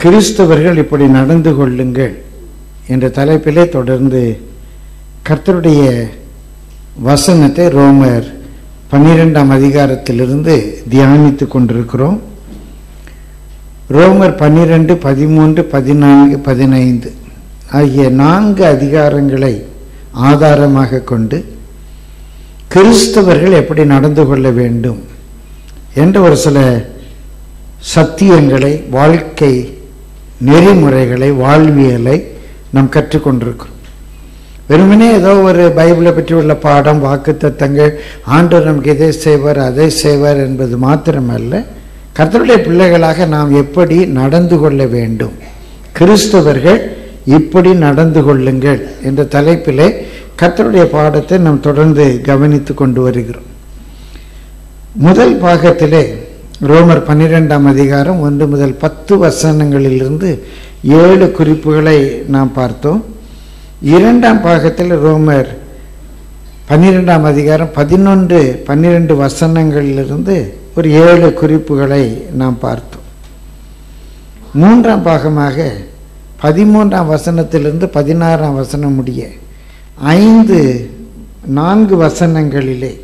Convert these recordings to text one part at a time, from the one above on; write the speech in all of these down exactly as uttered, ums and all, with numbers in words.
கிறிஸ்தவர்கள் இப்படி நடந்து கொள்ளுங்கள் என்ற தலைப்பிலே தொடர்ந்து கர்த்தருடைய வசனத்தை ரோமர் பன்னிரெண்டாம் அதிகாரத்திலிருந்து தியானித்து கொண்டிருக்கிறோம். ரோமர் பன்னிரெண்டு, பதிமூன்று, பதினான்கு, பதினைந்து ஆகிய நான்கு அதிகாரங்களை ஆதாரமாக கொண்டு கிறிஸ்தவர்கள் எப்படி நடந்து கொள்ள வேண்டும் என்ற ஒரு சில சத்தியங்களை, வாழ்க்கை நெறிமுறைகளை, வாழ்வியலை நாம் கற்றுக்கொண்டிருக்கிறோம். வெறுமனே ஏதோ ஒரு பைபிளை பற்றி உள்ள பாடம், வாக்குத்தத்தங்கள், ஆண்டவர் நமக்கு இதை செய்வார் அதை செய்வார் என்பது மாத்திரமல்ல, கர்த்தருடைய பிள்ளைகளாக நாம் எப்படி நடந்து கொள்ள வேண்டும், கிறிஸ்தவர்கள் இப்படி நடந்து கொள்ளுங்கள் என்ற தலைப்பிலே கர்த்தருடைய பாடத்தை நாம் தொடர்ந்து கவனித்து கொண்டு வருகிறோம். முதல் பாகத்திலே ரோமர் பன்னிரெண்டாம் அதிகாரம் ஒன்று முதல் பத்து வசனங்களிலிருந்து ஏழு குறிப்புகளை நாம் பார்த்தோம். இரண்டாம் பாகத்தில் ரோமர் பன்னிரெண்டாம் அதிகாரம் பதினொன்று பன்னிரெண்டு வசனங்களிலிருந்து ஒரு ஏழு குறிப்புகளை நாம் பார்த்தோம். மூன்றாம் பாகமாக பதிமூன்றாம் வசனத்திலிருந்து பதினாறாம் வசனம் முடிய ஐந்து நான்கு வசனங்களிலே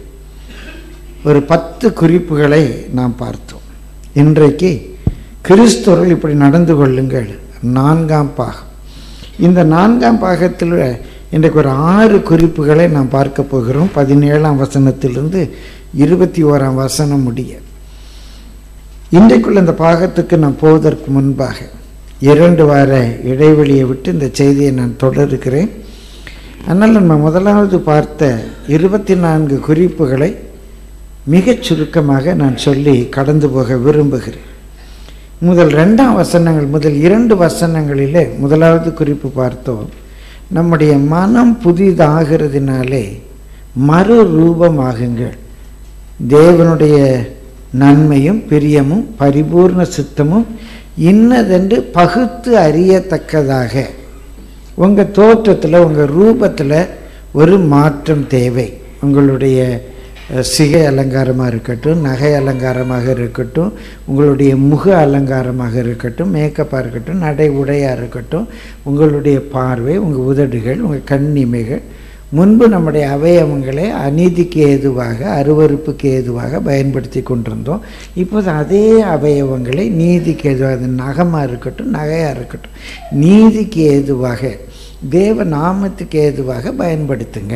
ஒரு பத்து குறிப்புகளை நாம் பார்த்தோம். இன்றைக்கு கிறிஸ்தவர்கள் இப்படி நடந்து கொள்ளுங்கள் நான்காம் பாகம். இந்த நான்காம் பாகத்தில் இன்றைக்கு ஒரு ஆறு குறிப்புகளை நாம் பார்க்க போகிறோம். பதினேழாம் வசனத்திலிருந்து இருபத்தி ஓராம் வசனம் முடிய. இன்றைக்குள்ள இந்த பாகத்துக்கு நான் போவதற்கு முன்பாக இரண்டு வார இடைவெளியை விட்டு இந்த செய்தியை நான் தொடர்கிறேன். அதனால் நம்ம முதலாவது பார்த்த இருபத்தி நான்கு குறிப்புகளை மிகச் சுருக்கமாக நான் சொல்லி கடந்து போக விரும்புகிறேன். முதல் ரெண்டாம் வசனங்கள், முதல் இரண்டு வசனங்களிலே முதலாவது குறிப்பு பார்த்தோம். நம்முடைய மனம் புதிதாகிறதுனாலே மறு ரூபமாகுங்கள், தேவனுடைய நன்மையும் பிரியமும் பரிபூர்ண சித்தமும் இன்னதென்று பகுத்து அறியத்தக்கதாக உங்கள் தோற்றத்தில், உங்கள் ரூபத்தில் ஒரு மாற்றம் தேவை. உங்களுடைய சிகை அலங்காரமாக இருக்கட்டும், நகை அலங்காரமாக இருக்கட்டும், உங்களுடைய முக அலங்காரமாக இருக்கட்டும், மேக்கப்பாக இருக்கட்டும், நடை உடையாக இருக்கட்டும், உங்களுடைய பார்வை, உங்கள் உதடுகள், உங்கள் கண்ணிமைகள். முன்பு நம்முடைய அவயவங்களை அநீதிக்கு ஏதுவாக, அருவருப்புக்கு ஏதுவாக பயன்படுத்தி கொண்டிருந்தோம். இப்போது அதே அவயவங்களை நீதிக்கு ஏதுவாக, அது நகமாக இருக்கட்டும், நகையாக இருக்கட்டும், நீதிக்கு ஏதுவாக, தேவ நாமத்துக்கு ஏதுவாக பயன்படுத்துங்க.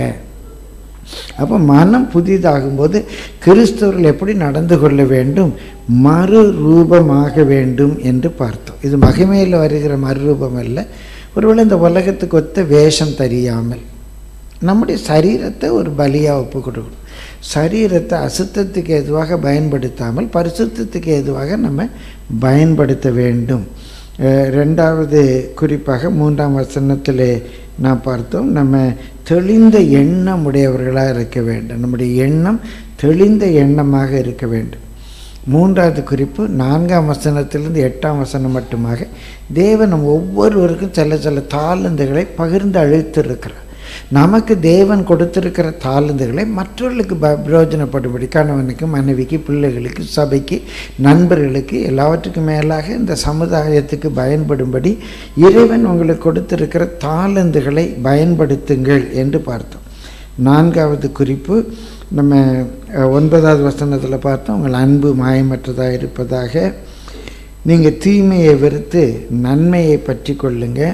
அப்போ மனம் புதிதாகும்போது கிறிஸ்தவர்கள் எப்படி நடந்து கொள்ள வேண்டும், மறு ரூபமாக வேண்டும் என்று பார்த்தோம். இது மகிமையில் வருகிற மறுரூபம் அல்ல. ஒருவேளை இந்த உலகத்துக்கு ஒத்த வேஷம் தெரியாமல் நம்முடைய சரீரத்தை ஒரு பலியாக ஒப்பு கொடுக்கணும். சரீரத்தை அசுத்தத்துக்கு எதுவாக பயன்படுத்தாமல் பரிசுத்தத்துக்கு எதுவாக நம்ம பயன்படுத்த வேண்டும். ரெண்டாவது குறிப்பாக மூன்றாம் வசனத்தில் நான் பார்த்தோம், நம்ம தெளிந்த எண்ணம் உடையவர்களாக இருக்க வேண்டும். நம்முடைய எண்ணம் தெளிந்த எண்ணமாக இருக்க வேண்டும். மூன்றாவது குறிப்பு நான்காம் வசனத்திலிருந்து எட்டாம் வசனம் மட்டுமாக தேவன் நம் ஒவ்வொருவருக்கும் சில சில தாளந்துகளை பகிர்ந்து அழைத்திருக்கிறார். நமக்கு தேவன் கொடுத்திருக்கிற தாளந்துகளை மற்றவர்களுக்கு ப பிரயோஜனப்படும்படி, கணவனுக்கு, மனைவிக்கு, பிள்ளைகளுக்கு, சபைக்கு, நண்பர்களுக்கு, எல்லாவற்றுக்கும் மேலாக இந்த சமுதாயத்துக்கு பயன்படும்படி இறைவன் உங்களுக்கு கொடுத்திருக்கிற தாளந்துகளை பயன்படுத்துங்கள் என்று பார்த்தோம். நான்காவது குறிப்பு நம்ம ஒன்பதாவது வசனத்தில் பார்த்தோம், உங்கள் அன்பு மாயமற்றதாக இருப்பதாக, நீங்கள் தீமையை வெறுத்து நன்மையை பற்றி கொள்ளுங்க.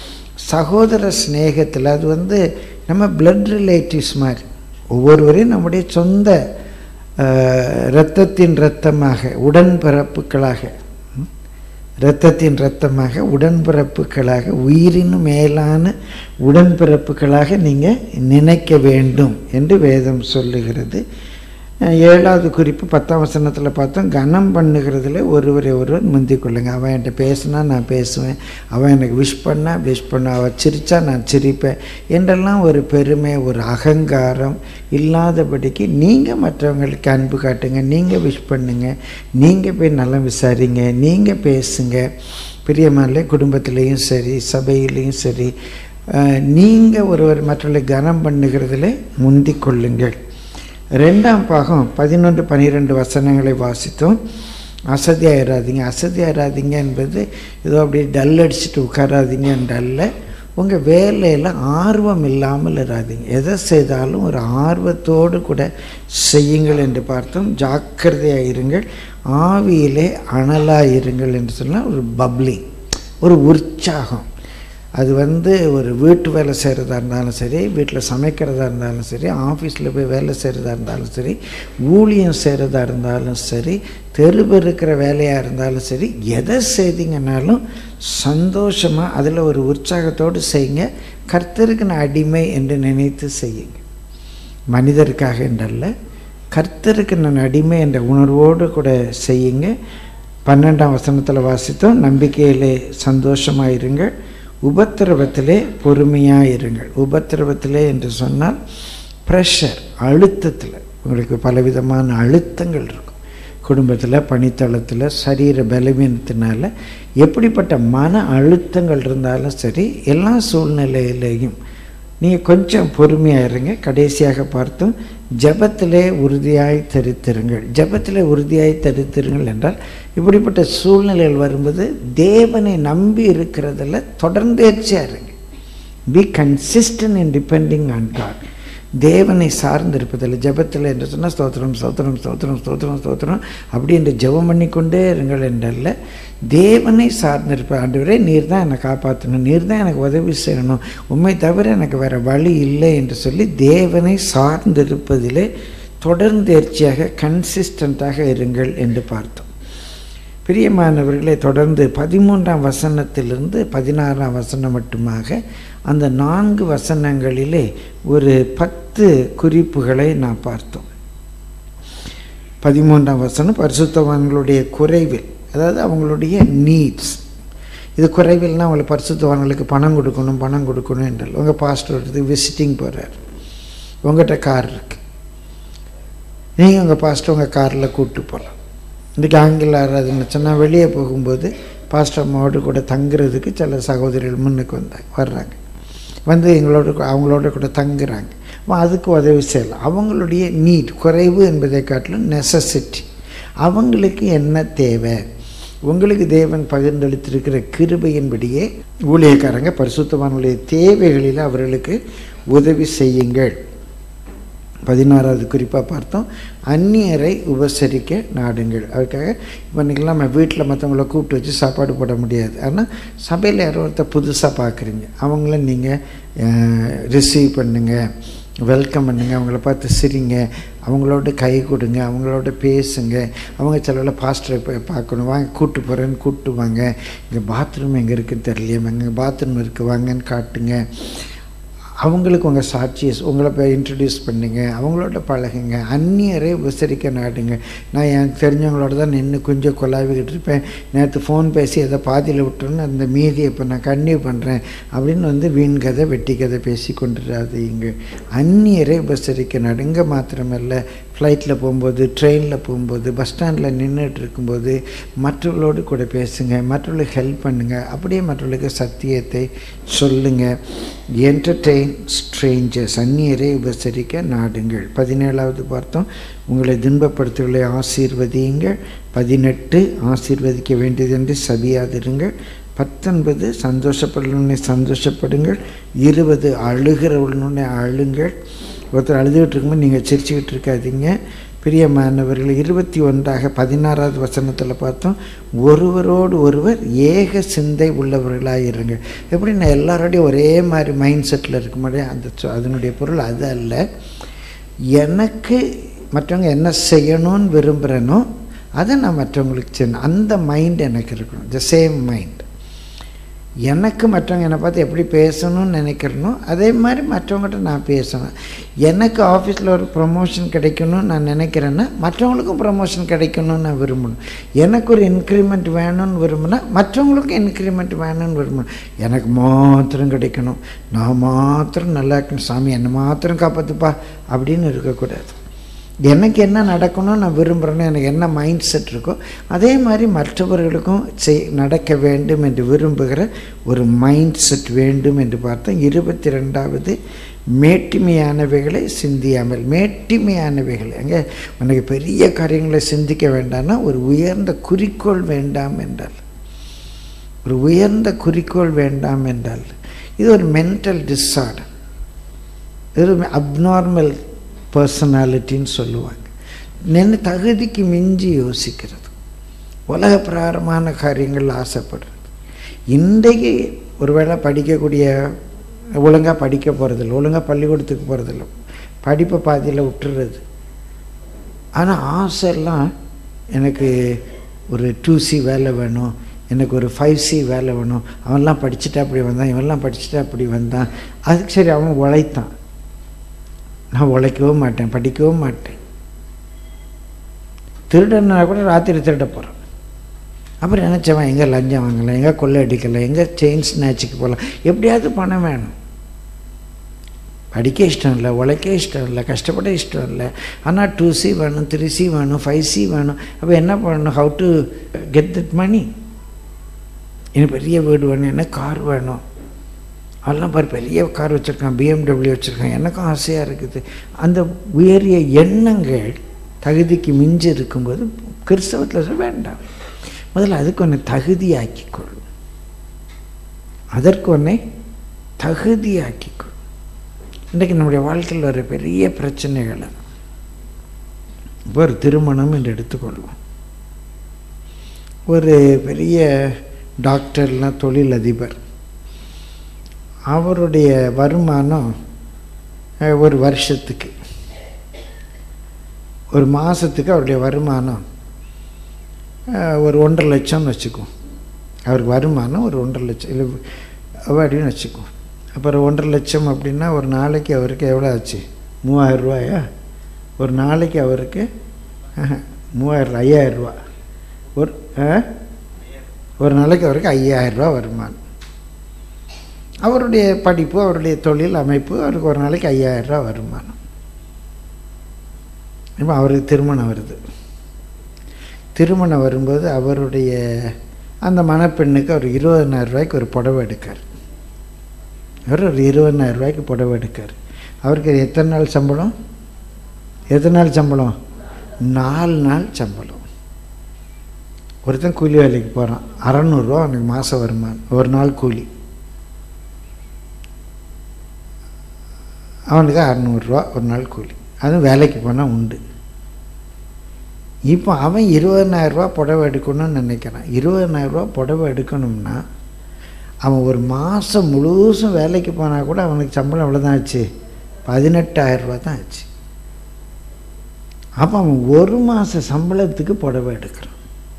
சகோதர ஸ்நேகத்தில் அது வந்து நம்ம பிளட் ரிலேட்டிவ்ஸ் மாதிரி, ஒவ்வொருவரையும் நம்முடைய சொந்த இரத்தத்தின் இரத்தமாக, உடன்பிறப்புகளாக, இரத்தத்தின் இரத்தமாக, உடன்பிறப்புகளாக, உயிரினும் மேலான உடன்பிறப்புகளாக நீங்கள் நினைக்க வேண்டும் என்று வேதம் சொல்லுகிறது. ஏழாவது குறிப்பு பத்தாம் வசனத்தில் பார்த்தோம், கனம் பண்ணுகிறதுல ஒருவரை ஒருவர் முந்திக் கொள்ளுங்க. அவன் என்கிட்ட பேசினா நான் பேசுவேன், அவன் எனக்கு விஷ் பண்ணா விஷ் பண்ண, அவன் சிரித்தா நான் சிரிப்பேன் என்றெல்லாம் ஒரு பெருமை, ஒரு அகங்காரம் இல்லாதபடிக்கு நீங்கள் மற்றவங்களுக்கு அன்பு காட்டுங்க, நீங்கள் விஷ் பண்ணுங்க, நீங்கள் போய் நலம் விசாரிங்க, நீங்கள் பேசுங்க. பிரியமான குடும்பத்திலையும் சரி, சபையிலையும் சரி, நீங்கள் ஒருவர் மற்றவர்களை கனம் பண்ணுகிறதுல முந்திக் கொள்ளுங்கள். ரெண்டாம் பாகம் பதினொன்று பனிரெண்டு வசனங்களை வாசித்தோம். அசதியாயிராதீங்க. அசதியாயிராதீங்க என்பது ஏதோ அப்படியே டல் அடிச்சுட்டு உட்காராதீங்கன்றல்ல. உங்கள் வேலையில் ஆர்வம் இல்லாமல் இராதீங்க. எதை செய்தாலும் ஒரு ஆர்வத்தோடு கூட செய்யுங்கள் என்று பார்த்தோம். ஜாக்கிரதையாக இருங்கள், ஆவியிலே அனலாக இருங்கள் என்று சொன்னால் ஒரு பப்ளிங், ஒரு உற்சாகம். அது வந்து ஒரு வீட்டு வேலை செய்கிறதா இருந்தாலும் சரி, வீட்டில் சமைக்கிறதா இருந்தாலும் சரி, ஆஃபீஸில் போய் வேலை செய்கிறதா இருந்தாலும் சரி, ஊழியம் செய்கிறதா இருந்தாலும் சரி, தெருவு இருக்கிற வேலையாக இருந்தாலும் சரி, எதை செய்தீங்கன்னாலும் சந்தோஷமாக அதில் ஒரு உற்சாகத்தோடு செய்யுங்க. கர்த்தருக்கு நான் அடிமை என்று நினைத்து செய்யுங்க. மனிதருக்காக என்றல்ல, கர்த்தருக்கு நான் அடிமை என்ற உணர்வோடு கூட செய்யுங்க. பன்னெண்டாம் வசனத்தில் வாசித்தோம், நம்பிக்கையிலே சந்தோஷமாக இருங்கள், உபத்திரவத்திலே பொறுமையாக இருங்கள். உபத்திரவத்திலே என்று சொன்னால் ப்ரெஷர், அழுத்தத்தில். உங்களுக்கு பலவிதமான அழுத்தங்கள் இருக்கும். குடும்பத்தில், பணித்தளத்தில், சரீர பலவீனத்தினால எப்படிப்பட்ட மன அழுத்தங்கள் இருந்தாலும் சரி, எல்லா சூழ்நிலையிலையும் நீங்கள் கொஞ்சம் பொறுமையாக இருங்க. கடைசியாக பார்த்தோம், ஜபத்திலே உறுதியாய் தரித்திருங்கள். ஜபத்திலே உறுதியாய் தரித்திருங்கள் என்றால் இப்படிப்பட்ட சூழ்நிலைகள் வரும்போது தேவனை நம்பி இருக்கிறதில் தொடர்ந்தேர்ச்சியாக இருங்க. Be consistent in depending on God. தேவனை சார்ந்திருப்பதில்லை. ஜபத்தில் என்று சொன்னால் ஸ்தோத்திரம் ஸ்தோத்திரம் ஸ்தோத்திரம் ஸ்தோத்திரம் ஸ்தோத்திரம் அப்படி என்று ஜெபம் பண்ணிக்கொண்டே இருங்கள் என்றல்ல, தேவனை சார்ந்திருப்ப. ஆண்டவரே, நீர் தான் என்னை காப்பாற்றணும், நீர் தான் எனக்கு உதவி செய்யணும், உண்மை தவிர எனக்கு வேறு வழி இல்லை என்று சொல்லி தேவனை சார்ந்திருப்பதிலே தொடர்ந்தேர்ச்சியாக கன்சிஸ்டண்ட்டாக இருங்கள் என்று பார்த்தோம். பிரியமானவர்களே, தொடர்ந்து பதிமூன்றாம் வசனத்திலிருந்து பதினாறாம் வசனம் மட்டுமாக அந்த நான்கு வசனங்களிலே ஒரு பத்து குறிப்புகளை நாம் பார்த்தோம். பதிமூன்றாம் வசனம் பரிசுத்தவான்களுடைய குறைவில், அதாவது அவங்களுடைய நீட்ஸ். இது குறைவில்னா அவங்களை பரிசுத்தவான்களுக்கு பணம் கொடுக்கணும் பணம் கொடுக்கணும் என்றால், உங்கள் பாஸ்டர் எடுத்து விசிட்டிங் போகிறார், உங்கள்கிட்ட கார் இருக்கு, நீங்கள் உங்கள் பாஸ்டர் உங்கள் காரில் கூப்பிட்டு போகலாம். இன்றைக்கி ஆங்கில ஆராதனை சொன்னால் வெளியே போகும்போது பாஸ்டர் அம்மாவோடு கூட தங்குறதுக்கு சில சகோதரிகள் முன்னுக்கு வந்தாங்க வர்றாங்க, வந்து எங்களோட அவங்களோட கூட தங்குறாங்க. அதுக்கு உதவி செய்யலாம். அவங்களுடைய நீட், குறைவு என்பதை காட்டிலும் நெசசிட்டி. அவங்களுக்கு என்ன தேவை, உங்களுக்கு தேவன் பகிர்ந்தளித்திருக்கிற கிருபையின்படியே ஊழியக்காரங்க பரிசுத்தவான்களுடைய தேவைகளில் அவர்களுக்கு உதவி செய்யுங்கள். பதினாறாவது குறிப்பாக பார்த்தோம், அந்நியரை உபசரிக்க நாடுங்கள். அதுக்காக இப்போ இன்றைக்கெல்லாம் நம்ம வீட்டில் மற்றவங்கள கூப்பிட்டு வச்சு சாப்பாடு போட முடியாது. ஆனால் சபையில் யாரோ ஒருத்தர் புதுசாக பார்க்குறீங்க, அவங்கள நீங்கள் ரிசீவ் பண்ணுங்கள், வெல்கம் பண்ணுங்கள், அவங்கள பார்த்து சிரிங்க, அவங்களோட கை கொடுங்க, அவங்களோட பேசுங்க. அவங்க சிலவில் பாஸ்டரை போய் பார்க்கணும், வாங்க கூப்பிட்டு போகிறேன்னு கூப்பிட்டு வாங்க, இங்கே பாத்ரூம் எங்கே இருக்குதுன்னு தெரியலையே, எங்கே பாத்ரூம் இருக்குது வாங்கன்னு காட்டுங்க. அவங்களுக்கு உங்கள் சாட்சியை உங்களை போய் இன்ட்ரடியூஸ் பண்ணுங்க, அவங்களோட பழகுங்க. அந்நியரை உபசரிக்க நாடுங்க. நான் எனக்கு தெரிஞ்சவங்களோட தான் நின்று கொஞ்சம் கொலாவிக்கிட்டு இருப்பேன், நேற்று ஃபோன் பேசி எதை பாதியில் விட்டோன்னு அந்த மீதியை இப்போ நான் கன்டினியூ பண்ணுறேன் அப்படின்னு வந்து வீண் கதை வெட்டி கதை பேசி கொண்டுடாதீங்க. அந்நியரை உபசரிக்க நாடுங்க. மாத்திரமல்ல, ஃப்ளைட்டில் போகும்போது, ட்ரெயினில் போகும்போது, பஸ் ஸ்டாண்டில் நின்றுட்டு இருக்கும்போது மற்றவர்களோடு கூட பேசுங்க, மற்றவர்களுக்கு ஹெல்ப் பண்ணுங்கள், அப்படியே மற்றவர்களுக்கு சத்தியத்தை சொல்லுங்கள். என்டர்டெயின் ஸ்ட்ரேஞ்சர்ஸ், அந்நியரை உபசரிக்க நாடுங்கள். பதினேழாவது பார்த்தோம், உங்களை துன்பப்படுத்துவதை ஆசீர்வதியுங்கள். பதினெட்டு, ஆசீர்வதிக்க வேண்டியதென்று சபியாதிருங்கள். பத்தொன்பது, சந்தோஷப்படுறவனை சந்தோஷப்படுங்கள். இருபது, அழுகிறவனுடனே அழுங்கள். ஒருத்தர் அழுதுகிட்டு இருக்கும்போது நீங்கள் சிரிச்சுக்கிட்டு இருக்காதீங்க. பிரியமானவர்கள், இருபத்தி ஒன்றாக பதினாறாவது வசனத்தில் பார்த்தோம், ஒருவரோடு ஒருவர் ஏக சிந்தை உள்ளவர்களாக இருங்க. எப்படி நான் எல்லாரோடையும் ஒரே மாதிரி மைண்ட் செட்டில் இருக்க முடியும், அந்த அதனுடைய பொருள் அது அல்ல. எனக்கு மற்றவங்க என்ன செய்யணும்னு விரும்புகிறேனோ அதை நான் மற்றவங்களுக்கு செய்யணும், அந்த மைண்ட் எனக்கு இருக்கணும். The same mind. எனக்கு மற்றவங்க என்னை பார்த்து எப்படி பேசணும்னு நினைக்கிறனோ அதே மாதிரி மற்றவங்ககிட்ட நான் பேசணும். எனக்கு ஆஃபீஸில் ஒரு ப்ரமோஷன் கிடைக்கணும்னு நான் நினைக்கிறேன்னா மற்றவங்களுக்கும் ப்ரமோஷன் கிடைக்கணும்னு நான் விரும்பணும். எனக்கு ஒரு இன்க்ரிமெண்ட் வேணும்னு விரும்பினா மற்றவங்களுக்கும் இன்க்ரிமெண்ட் வேணும்னு விரும்பணும். எனக்கு மாத்திரம் கிடைக்கணும், நான் மாத்திரம் நல்லா இருக்கணும், சாமி என்னை மாத்திரம் காப்பாற்றுப்பா அப்படின்னு இருக்கக்கூடாது. எனக்கு என்ன நடக்கணும்னு நான் விரும்புகிறேன்னு எனக்கு என்ன மைண்ட் செட் இருக்கோ அதே மாதிரி மற்றவர்களுக்கும் செய் நடக்க வேண்டும் என்று விரும்புகிற ஒரு மைண்ட் செட் வேண்டும் என்று பார்த்தோம். இருபத்தி ரெண்டாவது, மேட்டிமையானவைகளை சிந்தியாமல். மேட்டிமையானவைகள் அங்கே உனக்கு பெரிய காரியங்களை சிந்திக்க வேண்டாம்னா ஒரு உயர்ந்த குறிக்கோள் வேண்டாம் என்றால், ஒரு உயர்ந்த குறிக்கோள் வேண்டாம் என்றால் இது ஒரு மென்டல் டிஸார்டர், இது அப்நார்மல் பர்சனாலிட்டின்னு சொல்லுவாங்க. நின்று தகுதிக்கு மிஞ்சி யோசிக்கிறது, உலக பிரகாரமான காரியங்கள் ஆசைப்படுறது. இன்றைக்கு ஒருவேளை படிக்கக்கூடிய ஒழுங்காக படிக்க போகிறதில்ல, ஒழுங்காக பள்ளிக்கூடத்துக்கு போகிறதில்ல, படிப்பை பாதியில் விட்டுறது. ஆனால் ஆசைலாம் எனக்கு ஒரு டூ சி வேலை வேணும், எனக்கு ஒரு ஃபைவ் சி வேலை வேணும், அவன்லாம் படிச்சுட்டா அப்படி வந்தான், இவன்லாம் படிச்சுட்டா அப்படி வந்தான். அதுக்கு சரி அவன் உழைத்தான், நான் உழைக்கவும் மாட்டேன், படிக்கவும் மாட்டேன். திருடனா கூட ராத்திரி திருட போகிறான். அப்புறம் நினச்சவன் எங்கே லஞ்சம் வாங்கலாம், எங்கே கொள்ளை அடிக்கலாம், எங்கே செயின் ஸ்நாச்சுக்கு போகலாம், எப்படியாவது பணம் வேணும். படிக்க இஷ்டம் இல்லை, உழைக்க இஷ்டம் இல்லை, கஷ்டப்பட இஷ்டம் இல்லை. ஆனால் டூ சி வேணும், த்ரீ சி வேணும், ஃபைவ் சி வேணும். அப்போ என்ன பண்ணணும்? How to get that money? எனக்கு பெரிய வீடு வேணும், எனக்கு கார் வேணும். அதெல்லாம் பாரு பெரிய கார் வச்சுருக்கான், பிஎம்டபிள்யூ வச்சுருக்கான், எனக்கும் ஆசையாக இருக்குது. அந்த உயரிய எண்ணங்கள் தகுதிக்கு மிஞ்சி இருக்கும்போது கிறிஸ்தவத்தில் சொல்ல வேண்டாம். முதல்ல அதுக்கு ஒன்றை தகுதியாக்கிக்கொள்ளும், அதற்கு ஒன்றை தகுதியாக்கிக்கொள்ளும். இன்றைக்கு நம்முடைய வாழ்க்கையில் ஒரு பெரிய பிரச்சனைகளை, இப்போ ஒரு திருமணம் என்று எடுத்துக்கொள்வோம். ஒரு பெரிய டாக்டர்லாம் தொழிலதிபர், அவருடைய வருமானம் ஒரு வருஷத்துக்கு, ஒரு மாதத்துக்கு அவருடைய வருமானம் ஒரு ஒன்றரை லட்சம்னு வச்சுக்குவோம். அவருக்கு வருமானம் ஒரு ஒன்றரை லட்சம் இல்லை அப்படின்னு வச்சுக்குவோம். அப்புறம் ஒன்றரை லட்சம் அப்படின்னா ஒரு நாளைக்கு அவருக்கு எவ்வளோ ஆச்சு? மூவாயிரம் ரூபாயா? ஒரு நாளைக்கு அவருக்கு மூவாயிரம் ஐயாயிரம் ரூபா ஒரு ஒரு நாளைக்கு அவருக்கு ஐயாயிரம் ரூபா வருமானம். அவருடைய படிப்பு, அவருடைய தொழில் அமைப்பு, அவருக்கு ஒரு நாளைக்கு ஐயாயிரம் ரூபா வருமானம். இப்போ அவருக்கு திருமணம் வருது. திருமணம் வரும்போது அவருடைய அந்த மணப்பெண்ணுக்கு அவர் இருபதனாயிரம் ரூபாய்க்கு ஒரு புடவை எடுக்கார். அவர் ஒரு இருபதனாயிரம் ரூபாய்க்கு புடவை எடுக்கார். அவருக்கு எத்தனை நாள் சம்பளம்? எத்தனை நாள் சம்பளம்? நாலு நாள் சம்பளம். ஒருத்தன் கூலி வேலைக்கு போகிறான், அறநூறுரூவா அவனுக்கு மாதம் வருமானம், ஒரு நாள் கூலி. அவனுக்கு அறநூறுரூவா ஒரு நாள் கூலி, அதுவும் வேலைக்கு போனால் உண்டு. இப்போ அவன் இருபதனாயிரரூபா புடவை எடுக்கணும்னு நினைக்கிறான். இருபதனாயிரரூபா புடவை எடுக்கணும்னா அவன் ஒரு மாதம் முழுசும் வேலைக்கு போனால் கூட அவனுக்கு சம்பளம் எவ்வளோ ஆச்சு? பதினெட்டாயிரரூபா தான் ஆச்சு. அப்போ அவன் ஒரு மாத சம்பளத்துக்கு புடவை எடுக்கிறான்.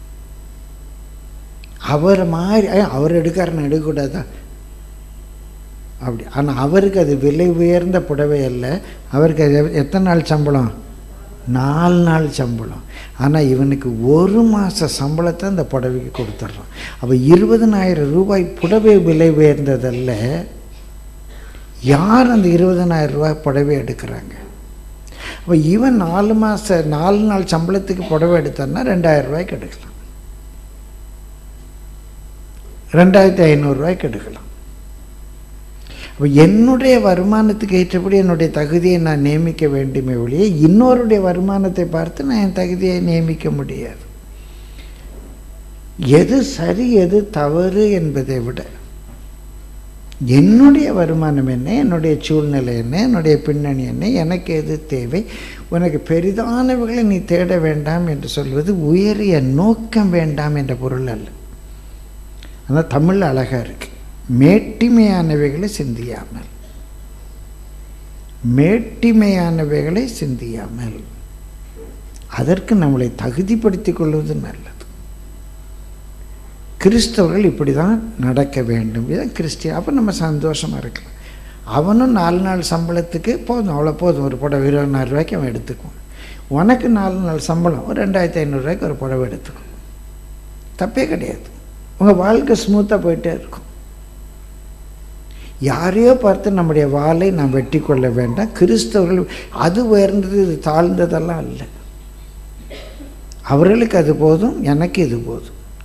அவரை மாதிரி அவர் எடுக்காரன்னு எடுக்கக்கூடாதா அப்படி? ஆனால் அவருக்கு அது விலை உயர்ந்த புடவை அல்ல. அவருக்கு அது எத்தனை நாள் சம்பளம்? நாலு நாள் சம்பளம். ஆனால் இவனுக்கு ஒரு மாத சம்பளத்தை அந்த புடவைக்கு கொடுத்துட்றான். அப்போ இருபதனாயிரம் ரூபாய் புடவை விலை உயர்ந்ததல்ல. யார் அந்த இருபதனாயிரம் ரூபாய் புடவை எடுக்கிறாங்க? அப்போ இவன் நாலு மாத நாலு நாள் சம்பளத்துக்கு புடவை எடுத்தான்னா ரெண்டாயிரம் ரூபாய்க்கு எடுக்கலாம், ரெண்டாயிரத்தி ஐநூறுரூவாய்க்கு எடுக்கலாம். அப்போ என்னுடைய வருமானத்துக்கு ஏற்றபடி என்னுடைய தகுதியை நான் நியமிக்க வேண்டுமே ஒழிய இன்னொருடைய வருமானத்தை பார்த்து நான் என் தகுதியை நியமிக்க முடியாது. எது சரி எது தவறு என்பதை விட என்னுடைய வருமானம் என்ன, என்னுடைய சூழ்நிலை என்ன, என்னுடைய பின்னணி என்ன, எனக்கு எது தேவை, உனக்கு பெரிதானவர்களை நீ தேட வேண்டாம் என்று சொல்வது உயரிய நோக்கம் வேண்டாம் என்ற பொருள் அல்ல. ஆனால் தமிழ் அழகாக இருக்கு. மேட்டிமையானவைகளை சிந்தியாமல், மேட்டிமையானவைகளை சிந்தியாமல், அதற்கு நம்மளை தகுதிப்படுத்திக் கொள்வது நல்லது. கிறிஸ்தவர்கள் இப்படி தான் நடக்க வேண்டும். இதுதான் கிறிஸ்டியன். அப்போ நம்ம சந்தோஷமாக இருக்கலாம். அவனும் நாலு நாள் சம்பளத்துக்கு போதும், அவ்வளோ போதும், ஒரு புடவை இருபதாயிரம் ரூபாய்க்கு அவன் எடுத்துக்குவான். உனக்கு நாலு நாள் சம்பளம் ஒரு ரெண்டாயிரத்தி ஐநூறுரூவாய்க்கு ஒரு புடவை எடுத்துக்கும், தப்பே கிடையாது. உங்கள் வாழ்க்கை ஸ்மூத்தாக போயிட்டே இருக்கும். யாரையோ பார்த்து நம்முடைய வாளை நாம் வெட்டி கொள்ள வேண்டாம். கிறிஸ்தவர்கள் அது உயர்ந்தது இது தாழ்ந்ததெல்லாம் இல்லை. அவர்களுக்கு அது போதும், எனக்கு இது போதும்.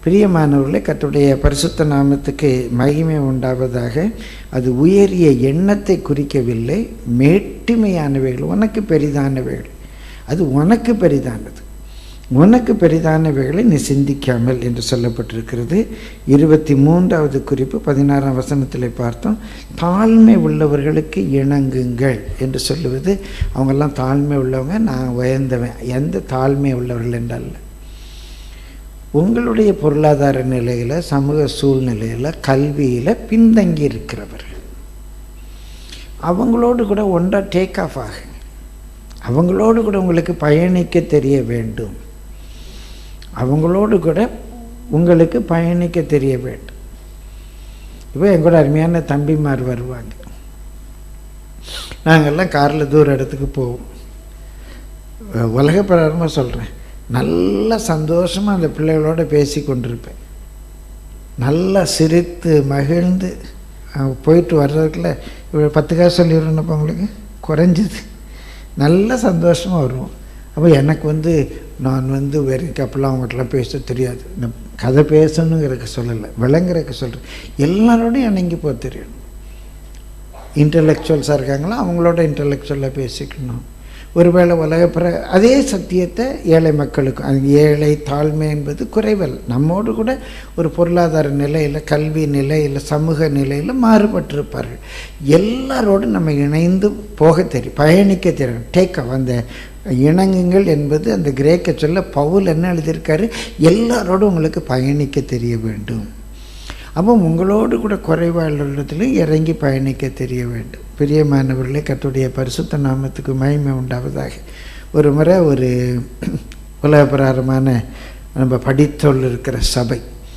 பிரியமானவர்களே, கர்த்தருடைய பரிசுத்த நாமத்துக்கு மகிமை உண்டாவதாக. அது உயரிய எண்ணத்தை குறிக்கவில்லை, மேட்டிமையானவைகள், உனக்கு பெரிதானவைகள். அது உனக்கு பெரிதானது, உனக்கு பெரிதானவைகளை நீ சிந்திக்காமல் என்று சொல்லப்பட்டிருக்கிறது. இருபத்தி மூன்றாவது குறிப்பு பதினாறாம் வசனத்தில் பார்த்தோம். தாழ்மை உள்ளவர்களுக்கு இணங்குங்கள் என்று சொல்லுவது, அவங்கெல்லாம் தாழ்மை உள்ளவங்க, நான் உயர்ந்தவன். எந்த தாழ்மை உள்ளவர்கள் என்றால், உங்களுடைய பொருளாதார நிலையில், சமூக சூழ்நிலையில், கல்வியில் பின்தங்கி இருக்கிறவர்கள், அவங்களோடு கூட ஒன்றா டேக் ஆஃப் ஆகுங்க. அவங்களோடு கூட உங்களுக்கு பயணிக்க தெரிய வேண்டும். அவங்களோடு கூட உங்களுக்கு பயணிக்க தெரிய வேண்டும். இப்போ எங்கூட அருமையான தம்பிமார் வருவாங்க. நாங்கள்லாம் காரில் தூர இடத்துக்கு போவோம். உலக பிரகாரமாக சொல்கிறேன், நல்ல சந்தோஷமாக அந்த பிள்ளைகளோடு பேசி கொண்டிருப்பேன். நல்லா சிரித்து மகிழ்ந்து போயிட்டு வர்றதுக்குள்ள இவ்வளோ பத்து காசு சொல்லிடுறோன்னப்போ உங்களுக்கு குறைஞ்சிது. நல்ல சந்தோஷமாக வருவோம். அப்போ எனக்கு வந்து நான் வந்து வேறு அப்பெல்லாம் அவங்ககிட்டலாம் பேச தெரியாது. இந்த கதை பேசணுங்கிறதுக்கு சொல்லலை, விளங்குறதுக்கு சொல்கிறேன். எல்லாரோடையும் இணங்கி போக தெரியணும். இன்டலெக்சுவல்ஸாக இருக்காங்களா, அவங்களோட இன்டலெக்சுவலாக பேசிக்கணும். ஒருவேளை உலகப்புற அதே சத்தியத்தை ஏழை மக்களுக்கும், அது ஏழை தாழ்மை என்பது குறைவல். நம்மோடு கூட ஒரு பொருளாதார நிலையில், கல்வி நிலையில், சமூக நிலையில் மாறுபட்டிருப்பார்கள். எல்லாரோடும் நம்ம இணைந்து போக தெரியும், பயணிக்க தெரியும். டேக் அந்த இணங்குங்கள் என்பது அந்த கிரேக்க சொல்ல பவுல் என்ன எழுதியிருக்காரு, எல்லாரோடும் உங்களுக்கு பயணிக்க தெரிய வேண்டும். அப்போ உங்களோடு கூட குறைவாளத்திலும் இறங்கி பயணிக்க தெரிய வேண்டும். பிரியமானவர்களே, கர்த்தருடைய பரிசுத்த நாமத்துக்கு மகிமை உண்டாவதாக. ஒரு முறை ஒரு உலகப்பிரகாரமான நம்ம படித்தோல் இருக்கிற சபை,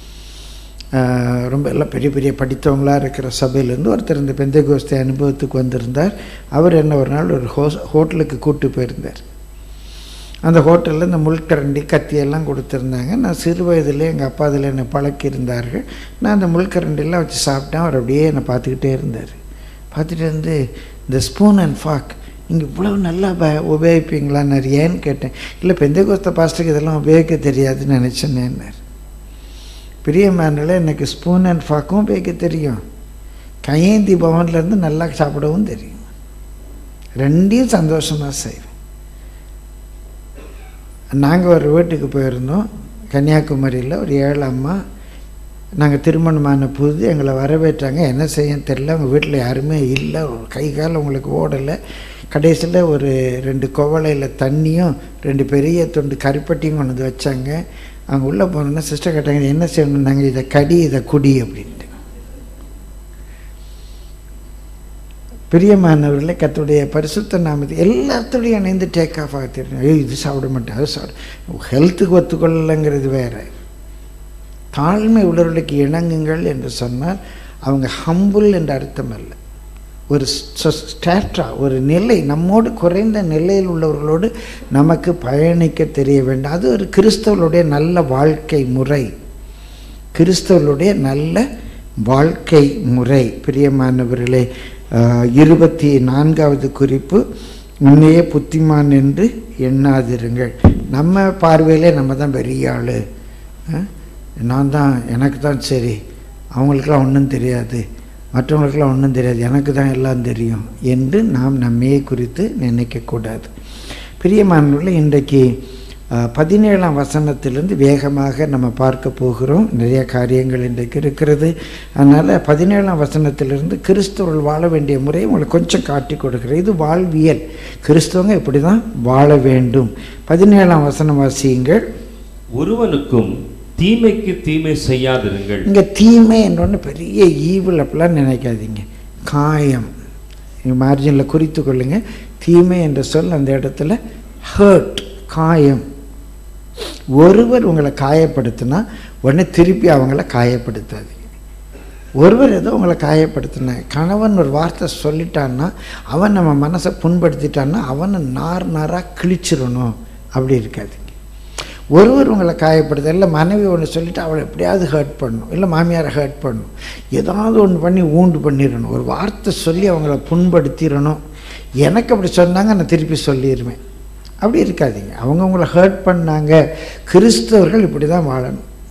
ரொம்ப எல்லாம் பெரிய பெரிய படித்தவங்களாக இருக்கிற சபையிலேருந்து ஒருத்தர் இந்த பெந்தேகோஸ்தே அனுபவத்துக்கு வந்திருந்தார். அவர் என்ன ஒரு நாள் ஒரு ஹோஸ் ஹோட்டலுக்கு கூப்பிட்டு போயிருந்தார். அந்த ஹோட்டலில் இந்த முள்கரண்டி கத்தியெல்லாம் கொடுத்துருந்தாங்க. நான் சிறு வயதில் எங்கள் அப்பா அதில் என்னை பழக்கியிருந்தார்கள். நான் அந்த முள்கரண்டிலாம் வச்சு சாப்பிட்டேன். அவர் அப்படியே என்னை பார்த்துக்கிட்டே இருந்தார். பார்த்துட்டு இருந்து, இந்த ஸ்பூன் அண்ட் ஃபாக் நீங்கள் இவ்வளவு நல்லா ப உபயோகிப்பீங்களான்னு ஏன்னு கேட்டேன். இல்லை, பெந்தேகோஸ்தே பாஸ்டருக்கு இதெல்லாம் உபயோகிக்க தெரியாதுன்னு நினச்சேன்னேன்னார். பிரியமானவர்களே, எனக்கு ஸ்பூன் அண்ட் ஃபாக்கும் உபயோகிக்க தெரியும், கையேந்தி பவன்லேருந்து நல்லா சாப்பிடவும் தெரியும். ரெண்டையும் சந்தோஷமாக செய்வேன். நாங்கள் ஒரு வீட்டுக்கு போயிருந்தோம் கன்னியாகுமரியில். ஒரு ஏழு அம்மா, நாங்கள் திருமணமான புது எங்களை வரவேற்றாங்க. என்ன செய்ய தெரியல, அவங்க வீட்டில் யாருமே இல்லை, கை கால் உங்களுக்கு ஓடலை. கடைசியில் ஒரு ரெண்டு குவளையில் தண்ணியும் ரெண்டு பெரிய தொண்டு கருப்பட்டியும் கொண்டு வந்து வச்சாங்க. அவங்க உள்ளே போனோன்னா சிஸ்டர் கேட்டாங்க, என்ன செய்யணும்? நாங்கள் இதை கடி, இதை குடி அப்படின்ட்டு. பிரியமானவர்களே, கர்த்தருடைய பரிசுத்த நாமத்தை எல்லாத்துடையும் இணைந்து டேக் ஆஃப் ஆக தெரியும். ஐயோ, இது சாப்பிட மாட்டேன், அது சாப்பிட, ஹெல்த்துக்கு ஒத்துக்கொள்ளலைங்கிறது வேறு. தாழ்மை உள்ளவர்களுக்கு இணங்குங்கள் என்று சொன்னால் அவங்க ஹம்புல் என்ற அர்த்தம் அல்ல. ஒரு ஸ்டாட்டா, ஒரு நிலை, நம்மோடு குறைந்த நிலையில் உள்ளவர்களோடு நமக்கு பயணிக்க தெரிய வேண்டும். அது ஒரு கிறிஸ்தவர்களுடைய நல்ல வாழ்க்கை முறை, கிறிஸ்தவர்களுடைய நல்ல வாழ்க்கை முறை. பிரியமானவர்களே, இருபத்தி நான்காவது குறிப்பு, உன்னையே புத்திமான் என்று எண்ணாதிருங்கள். நம்ம பார்வையிலே நம்ம தான் பெரிய ஆள், நான் தான், எனக்கு தான் சரி, அவங்களுக்கெல்லாம் ஒன்றும் தெரியாது, மற்றவங்களுக்கெல்லாம் ஒன்றும் தெரியாது, எனக்கு தான் எல்லாம் தெரியும் என்று நாம் நம்மையே குறித்து நினைக்கக்கூடாது. பிரியமானவர்களே, இன்றைக்கு பதினேழாம் வசனத்திலிருந்து வேகமாக நம்ம பார்க்க போகிறோம். நிறைய காரியங்கள் இன்றைக்கு இருக்கிறது. அதனால் பதினேழாம் வசனத்திலிருந்து கிறிஸ்தவர்கள் வாழ வேண்டிய முறையை உங்களுக்கு கொஞ்சம் காட்டி கொடுக்குறேன். இது வாழ்வியல், கிறிஸ்தவங்க இப்படி தான் வாழ வேண்டும். பதினேழாம் வசனம் வாசியுங்கள். ஒருவனுக்கும் தீமைக்கு தீமை செய்யாதிருங்கள். இங்கே தீமை என்றொன்று பெரிய ஈவில் அப்படிலாம் நினைக்காதீங்க. காயம், மார்ஜினில் குறித்து கொள்ளுங்க. தீமை என்ற சொல் அந்த இடத்துல ஹர்ட், காயம். ஒருவர் உங்களை காயப்படுத்தினா உடனே திருப்பி அவங்கள காயப்படுத்தாதீங்க. ஒருவர் ஏதோ உங்களை காயப்படுத்தின, கணவன் ஒரு வார்த்தை சொல்லிட்டான்னா, அவன் நம்ம மனசை புண்படுத்திட்டான்னா அவனை நார் நாராக கிழிச்சிடணும், அப்படி இருக்காதுங்க. ஒருவர் உங்களை காயப்படுத்த, இல்லை மனைவி ஒன்று சொல்லிவிட்டு அவளை எப்படியாவது ஹர்ட் பண்ணணும், இல்லை மாமியாரை ஹர்ட் பண்ணணும், ஏதாவது ஒன்று பண்ணி ஊண்டு பண்ணிடணும், ஒரு வார்த்தை சொல்லி அவங்கள புண்படுத்திடணும். எனக்கு அப்படி சொன்னாங்க, நான் திருப்பி சொல்லிடுவேன், அப்படி இருக்காதீங்க. அவங்க உங்களை ஹர்ட் பண்ணாங்க. கிறிஸ்தவர்கள் இப்படி தான் வாழணும்.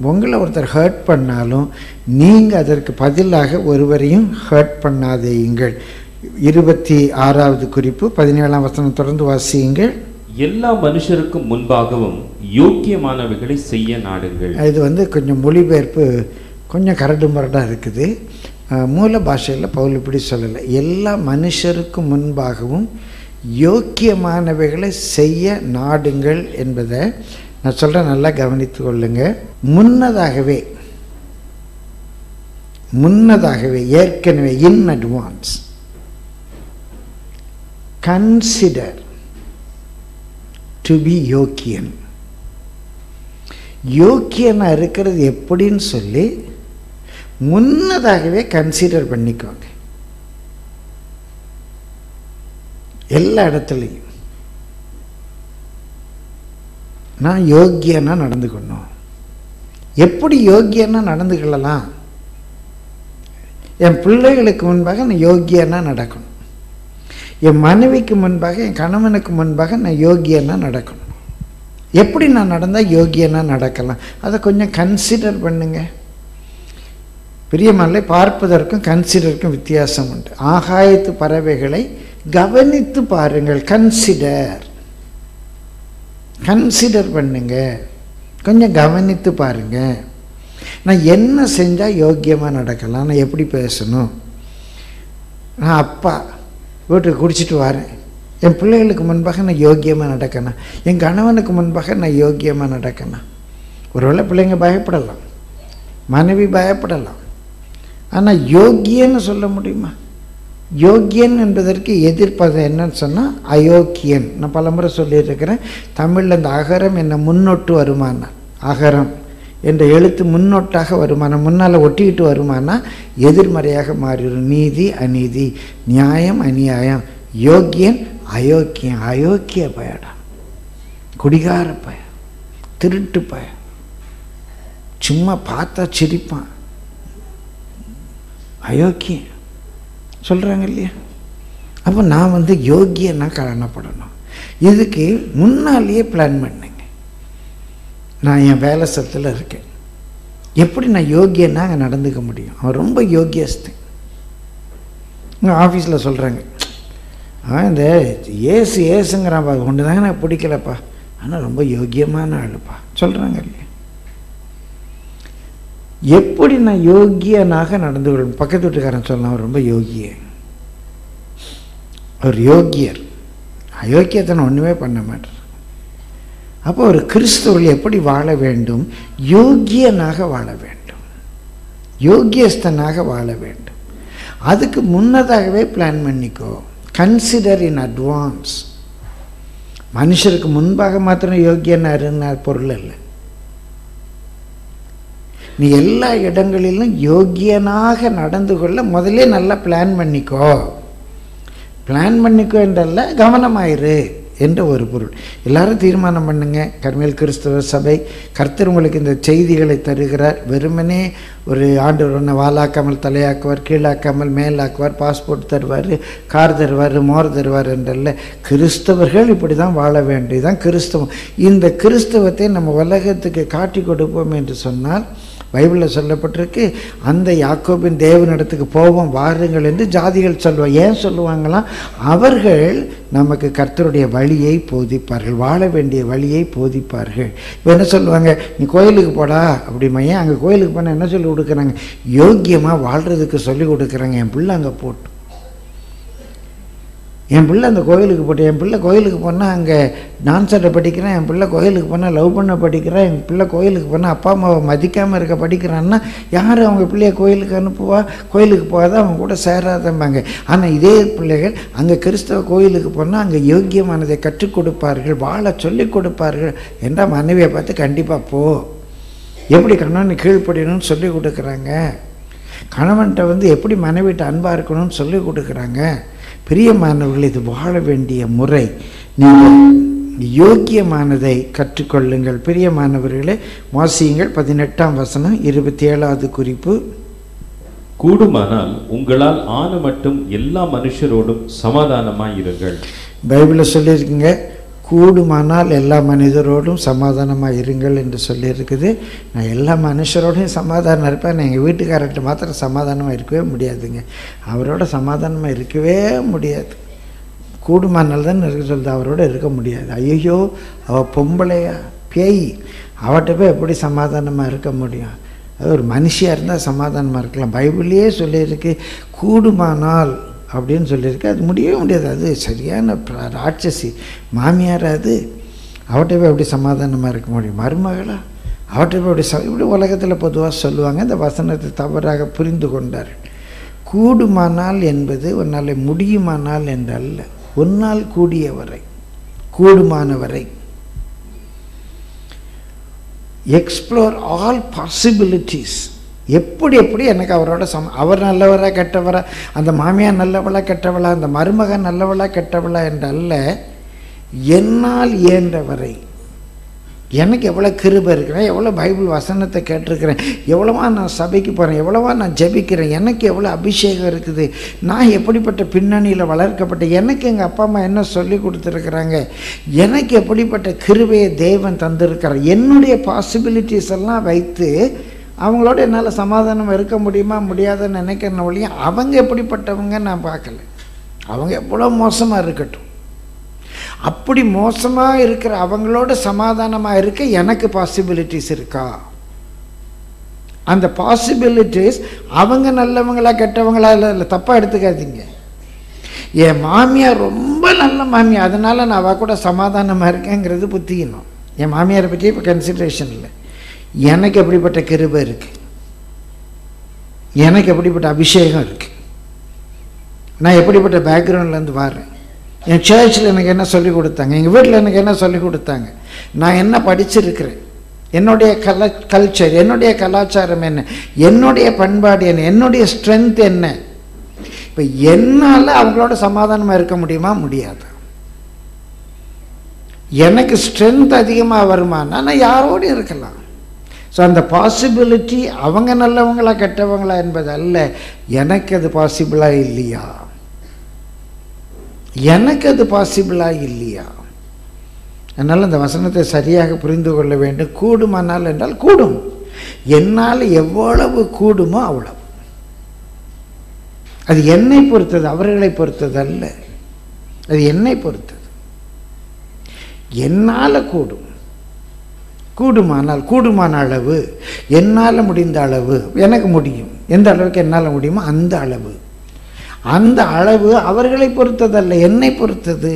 உங்களை ஒருத்தர் ஹர்ட் பண்ணாலும் நீங்கள் அதற்கு பதிலாக ஒருவரையும் ஹர்ட் பண்ணாதேயுங்கள். இருபத்தி ஆறாவது குறிப்பு பதினேழாம் வசனம் தொடர்ந்து வாசியுங்கள். எல்லா மனுஷருக்கும் முன்பாகவும் யோக்கியமானவைகளை செய்ய நாடுங்கள். இது வந்து கொஞ்சம் மொழிபெயர்ப்பு கொஞ்சம் கரடு முரடாக இருக்குது. மூல பாஷையில் பவுல் இப்படி சொல்லலை. எல்லா மனுஷருக்கும் முன்பாகவும் யோக்கியமானவைகளை செய்ய நாடுங்கள் என்பதை நான் சொல்கிறேன், நல்லா கவனித்து கொள்ளுங்க. முன்னதாகவே முன்னதாகவே ஏற்கனவே in advance consider to be யோக்கியன். யோக்கியனாக இருக்கிறது எப்படின்னு சொல்லி முன்னதாகவே கன்சிடர் பண்ணிக்கோங்க. எல்லா இடத்துலையும் நான் யோக்கியனா நடந்துக்கணும். எப்படி யோக்கியனா நடந்து கொள்ளலாம்? என் பிள்ளைகளுக்கு முன்பாக நான் யோக்கியனா நடக்கணும். என் மனைவிக்கு முன்பாக, என் கணவனுக்கு முன்பாக நான் யோக்கியனா நடக்கணும். எப்படி நான் நடந்தால் யோக்கியனா நடக்கலாம்? அதை கொஞ்சம் கன்சிடர் பண்ணுங்க. பிரியமல்ல, பார்ப்பதற்கும் கன்சிடருக்கும் வித்தியாசம் உண்டு. ஆகாயத்து பறவைகளை கவனித்து பாருங்கள். கன்சிடர் கன்சிடர் பண்ணுங்க, கொஞ்சம் கவனித்து பாருங்க. நான் என்ன செஞ்சால் யோக்கியமாக நடக்கலாம்? நான் எப்படி பேசணும்? நான் அப்பா வீட்டுக்கு குடிச்சிட்டு வரேன், என் பிள்ளைகளுக்கு முன்பாக நான் யோக்கியமாக நடக்கணும். என் கணவனுக்கு முன்பாக நான் யோக்கியமாக நடக்கணும். ஒருவேளை பிள்ளைங்க பயப்படலாம், மனைவி பயப்படலாம். ஆனால் யோக்கியன்னு சொல்ல முடியுமா? யோக்கியன் என்பதற்கு எதிர்ப்பதம் என்னன்னு சொன்னால் அயோக்கியன். நான் பல முறை சொல்லியிருக்கிறேன். தமிழில் இந்த அகரம் என்ன முன்னொட்டு வருமானா, அகரம் என்ற எழுத்து முன்னொட்டாக வருமானா, முன்னால் ஒட்டிக்கிட்டு வருமானா எதிர்மறையாக மாறிடும். நீதி அநீதி, நியாயம் அநியாயம், யோக்கியன் அயோக்கியன். அயோக்கிய பயடா, குடிகார பய, திருட்டு பய, சும்மா பார்த்தா சிரிப்பான், அயோக்கியன் சொல்கிறாங்க இல்லையா? அப்போ நான் வந்து யோக்கியனா காணப்படணும். இதுக்கு முன்னாலேயே பிளான் பண்ணுங்க. நான் என் வேலை சத்தில் இருக்கேன், எப்படி நான் யோக்கியனா அங்கே நடந்துக்க முடியும்? அவன் ரொம்ப யோக்கியஸ்தன். உங்கள் ஆஃபீஸில் சொல்கிறாங்க, அவன் இந்த ஏசு ஏசுங்கிறான்ப்பா, ஒன்று தாங்க நான் பிடிக்கலப்பா, ஆனால் ரொம்ப யோக்கியமான ஆளுப்பா சொல்கிறாங்க இல்லையா? எப்படி நான் யோக்கியனாக நடந்து கொள்வேன்? பக்கத்து வீட்டுக்காரன் சொல்லலாம், அவர் ரொம்ப யோகிய, அவர் யோக்கியர், அயோக்கியத்தை நான் ஒன்றுமே பண்ண மாட்டேன். அப்போ ஒரு கிறிஸ்தவர்கள் எப்படி வாழ வேண்டும்? யோக்கியனாக வாழ வேண்டும், யோக்கியஸ்தனாக வாழ வேண்டும். அதுக்கு முன்னதாகவே பிளான் பண்ணிக்கோ. Consider in advance. மனுஷருக்கு முன்பாக மாத்திரம் யோக்கியனாருன்னு பொருள் இல்லை. நீ எல்லா இடங்களிலும் யோக்கியனாக நடந்து கொள்ள முதலே நல்லா பிளான் பண்ணிக்கோ. பிளான் பண்ணிக்கோ என்றல்ல, கவனமாயிரு என்ற ஒரு பொருள். எல்லாரும் தீர்மானம் பண்ணுங்க. கர்மேல் கிறிஸ்தவ சபை கர்த்தர் உங்களுக்கு இந்த செய்திகளை தருகிறார். வெறுமனே ஒரு ஆண்டவர் ஒன்று வாலாக்காமல் தலையாக்குவார், கீழாக்காமல் மேலாக்குவார், பாஸ்போர்ட் தருவார், கார் தருவார், மோர் தருவார் என்றல்ல. கிறிஸ்தவர்கள் இப்படி தான் வாழ வேண்டியதுதான் கிறிஸ்தவம். இந்த கிறிஸ்தவத்தை நம்ம உலகத்துக்கு காட்டி கொடுப்போம் என்று சொன்னால், பைபிளில் சொல்லப்பட்டிருக்கு, அந்த யாக்கோபின் தேவனிடத்துக்கு போவோம் வாருங்கள் என்று ஜாதிகள் சொல்லுவாங்க. ஏன் சொல்லுவாங்களாம்? அவர்கள் நமக்கு கர்த்தருடைய வழியை போதிப்பார்கள், வாழ வேண்டிய வழியை போதிப்பார்கள். இப்போ என்ன சொல்லுவாங்க? நீ கோயிலுக்கு போடா அப்படிமா. ஏன் அங்கே கோயிலுக்கு போனால் என்ன சொல்லி கொடுக்குறாங்க? யோக்கியமாக வாழ்கிறதுக்கு சொல்லி கொடுக்குறாங்க. என் பிள்ளை அங்கே போட்டு, என் பிள்ளை அந்த கோயிலுக்கு போட்டு, என் பிள்ளை கோயிலுக்கு போனால் அங்கே டான்ஸரை படிக்கிறான், என் பிள்ளை கோயிலுக்கு போனால் லவ் பண்ண படிக்கிறான், என் பிள்ளை கோயிலுக்கு போனால் அப்பா அம்மாவை மதிக்காமல் இருக்க படிக்கிறான்னா யார் அவங்க பிள்ளைய கோயிலுக்கு அனுப்புவா? கோயிலுக்கு போகாத, அவங்க கூட சேராதம்பாங்க. ஆனால் இதே பிள்ளைகள் அங்கே கிறிஸ்தவ கோயிலுக்கு போனால் அங்கே யோக்கியமானதை கற்றுக் கொடுப்பார்கள், வாழ சொல்லிக் கொடுப்பார்கள் என்றால் மனைவியை பார்த்து கண்டிப்பாக போ. எப்படி கணவன் கீழ்ப்படியணும்னு சொல்லி கொடுக்குறாங்க. கணவன்கிட்ட வந்து எப்படி மனைவிட்ட அன்பாக இருக்கணும்னு சொல்லி கொடுக்குறாங்க. பிரியமானவர்கள், இது வாழ வேண்டிய முறை. நீங்கள் யோக்கியமானதை கற்றுக்கொள்ளுங்கள். பிரியமானவர்களே, வாசியுங்கள் பதினெட்டாம் வசனம், இருபத்தி ஏழாவது குறிப்பு. கூடுமானால் உங்களால் ஆன மட்டும் எல்லா மனுஷரோடும் சமாதானமாய் இருங்கள். பைபிளில் சொல்லியிருக்கீங்க, கூடுமானால் எல்லா மனிதரோடும் சமாதானமாக இருங்கள் என்று சொல்லியிருக்குது. நான் எல்லா மனுஷரோடையும் சமாதானம் இருப்பேன், நான் எங்கள் வீட்டுக்காரர்கிட்ட மாத்திரம் சமாதானமாக இருக்கவே முடியாதுங்க. அவரோட சமாதானமாக இருக்கவே முடியாது. கூடுமானால் தான் இருக்க சொல்லுது, அவரோட இருக்க முடியாது. ஐயோ அவள் பொம்பளையா பேய், அவட்ட போய் எப்படி சமாதானமாக இருக்க முடியும்? அது ஒரு மனுஷியாக இருந்தால் சமாதானமாக இருக்கலாம். பைபிள்லேயே சொல்லியிருக்கு கூடுமானால் அப்படின்னு சொல்லியிருக்கு. அது முடியவே முடியாது. அது சரியான ராட்சசி மாமியார். அது அவட்ட போய் எப்படி சமாதானமாக இருக்க முடியும்? மருமகளா அவட்ட போய் எப்படி ச இப்படி உலகத்தில் பொதுவாக சொல்லுவாங்க. இந்த வசனத்தை தவறாக புரிந்து கொண்டார். கூடுமானால் என்பது உன்னால் முடியுமானால் என்றல்ல, உன்னால் கூடியவரை, கூடுமானவரை. Explore all possibilities. எப்படி எப்படி எனக்கு அவரோட சம அவர் நல்லவரா கெட்டவரா, அந்த மாமியார் நல்லவளா கெட்டவளா, அந்த மருமகன் நல்லவளா கெட்டவளா என்றல்ல, என்னால் இயன்றவரை. எனக்கு எவ்வளோ கிருபை இருக்கிறேன், எவ்வளோ பைபிள் வசனத்தை கேட்டிருக்கிறேன், எவ்வளவா நான் சபைக்கு போகிறேன், எவ்வளவா நான் ஜெபிக்கிறேன், எனக்கு எவ்வளோ அபிஷேகம் இருக்குது, நான் எப்படிப்பட்ட பின்னணியில் வளர்க்கப்பட்ட, எனக்கு எங்கள் அப்பா அம்மா என்ன சொல்லி கொடுத்துருக்குறாங்க, எனக்கு எப்படிப்பட்ட கிருபையை தேவன் தந்திருக்கிறார், என்னுடைய பாசிபிலிட்டிஸ் எல்லாம் வைத்து அவங்களோட என்னால் சமாதானம் இருக்க முடியுமா முடியாதுன்னு நினைக்கிறேன் ஒழிய அவங்க எப்படிப்பட்டவங்க நான் பார்க்கல. அவங்க எவ்வளோ மோசமாக இருக்கட்டும், அப்படி மோசமாக இருக்கிற அவங்களோட சமாதானமாக இருக்க எனக்கு பாசிபிலிட்டிஸ் இருக்கா? அந்த பாசிபிலிட்டிஸ் அவங்க நல்லவங்களா கெட்டவங்களா இல்லை இல்லை தப்பாக எடுத்துக்காதீங்க. என் மாமியார் ரொம்ப நல்ல மாமியார், அதனால் நான் அவள் கூட சமாதானமாக இருக்கேங்கிறது புத்திக்கணும். என் மாமியாரை பற்றி இப்போ கன்சிடரேஷன் இல்லை. எனக்கு எப்படிப்பட்ட கிருபை இருக்குது, எனக்கு எப்படிப்பட்ட அபிஷேகம் இருக்குது, நான் எப்படிப்பட்ட பேக்ரவுண்ட்லேருந்து வர்றேன், என் சர்ச்சில் எனக்கு என்ன சொல்லிக் கொடுத்தாங்க, எங்கள் வீட்டில் எனக்கு என்ன சொல்லிக் கொடுத்தாங்க, நான் என்ன படிச்சிருக்கிறேன், என்னுடைய கலா கல்ச்சர் என்னுடைய கலாச்சாரம் என்ன, என்னுடைய பண்பாடு என்ன, என்னுடைய ஸ்ட்ரென்த் என்ன. இப்போ என்னால் அவங்களோட சமாதானமாக இருக்க முடியுமா? முடியாது. எனக்கு ஸ்ட்ரென்த் அதிகமாக வருமானா நான் யாரோடு இருக்கலாம். ஸோ அந்த பாசிபிலிட்டி அவங்க நல்லவங்களா கெட்டவங்களா என்பது அல்ல, எனக்கு அது பாசிபிளாக இல்லையா, எனக்கு அது பாசிபிளாக இல்லையா. அதனால் அந்த வசனத்தை சரியாக புரிந்து கொள்ள வேண்டும். கூடுமானால் என்றால் கூடும், என்னால் எவ்வளவு கூடுமோ அவ்வளவு. அது என்னை பொறுத்தது, அவர்களை பொறுத்தது அல்ல, அது என்னை பொறுத்தது. என்னால் கூடும், கூடுமானால் கூடுமான அளவு, என்னால் முடிந்த அளவு, எனக்கு முடியும், எந்த அளவுக்கு என்னால் முடியுமோ அந்த அளவு. அந்த அளவு அவர்களை பொறுத்ததல்ல, என்னை பொறுத்தது.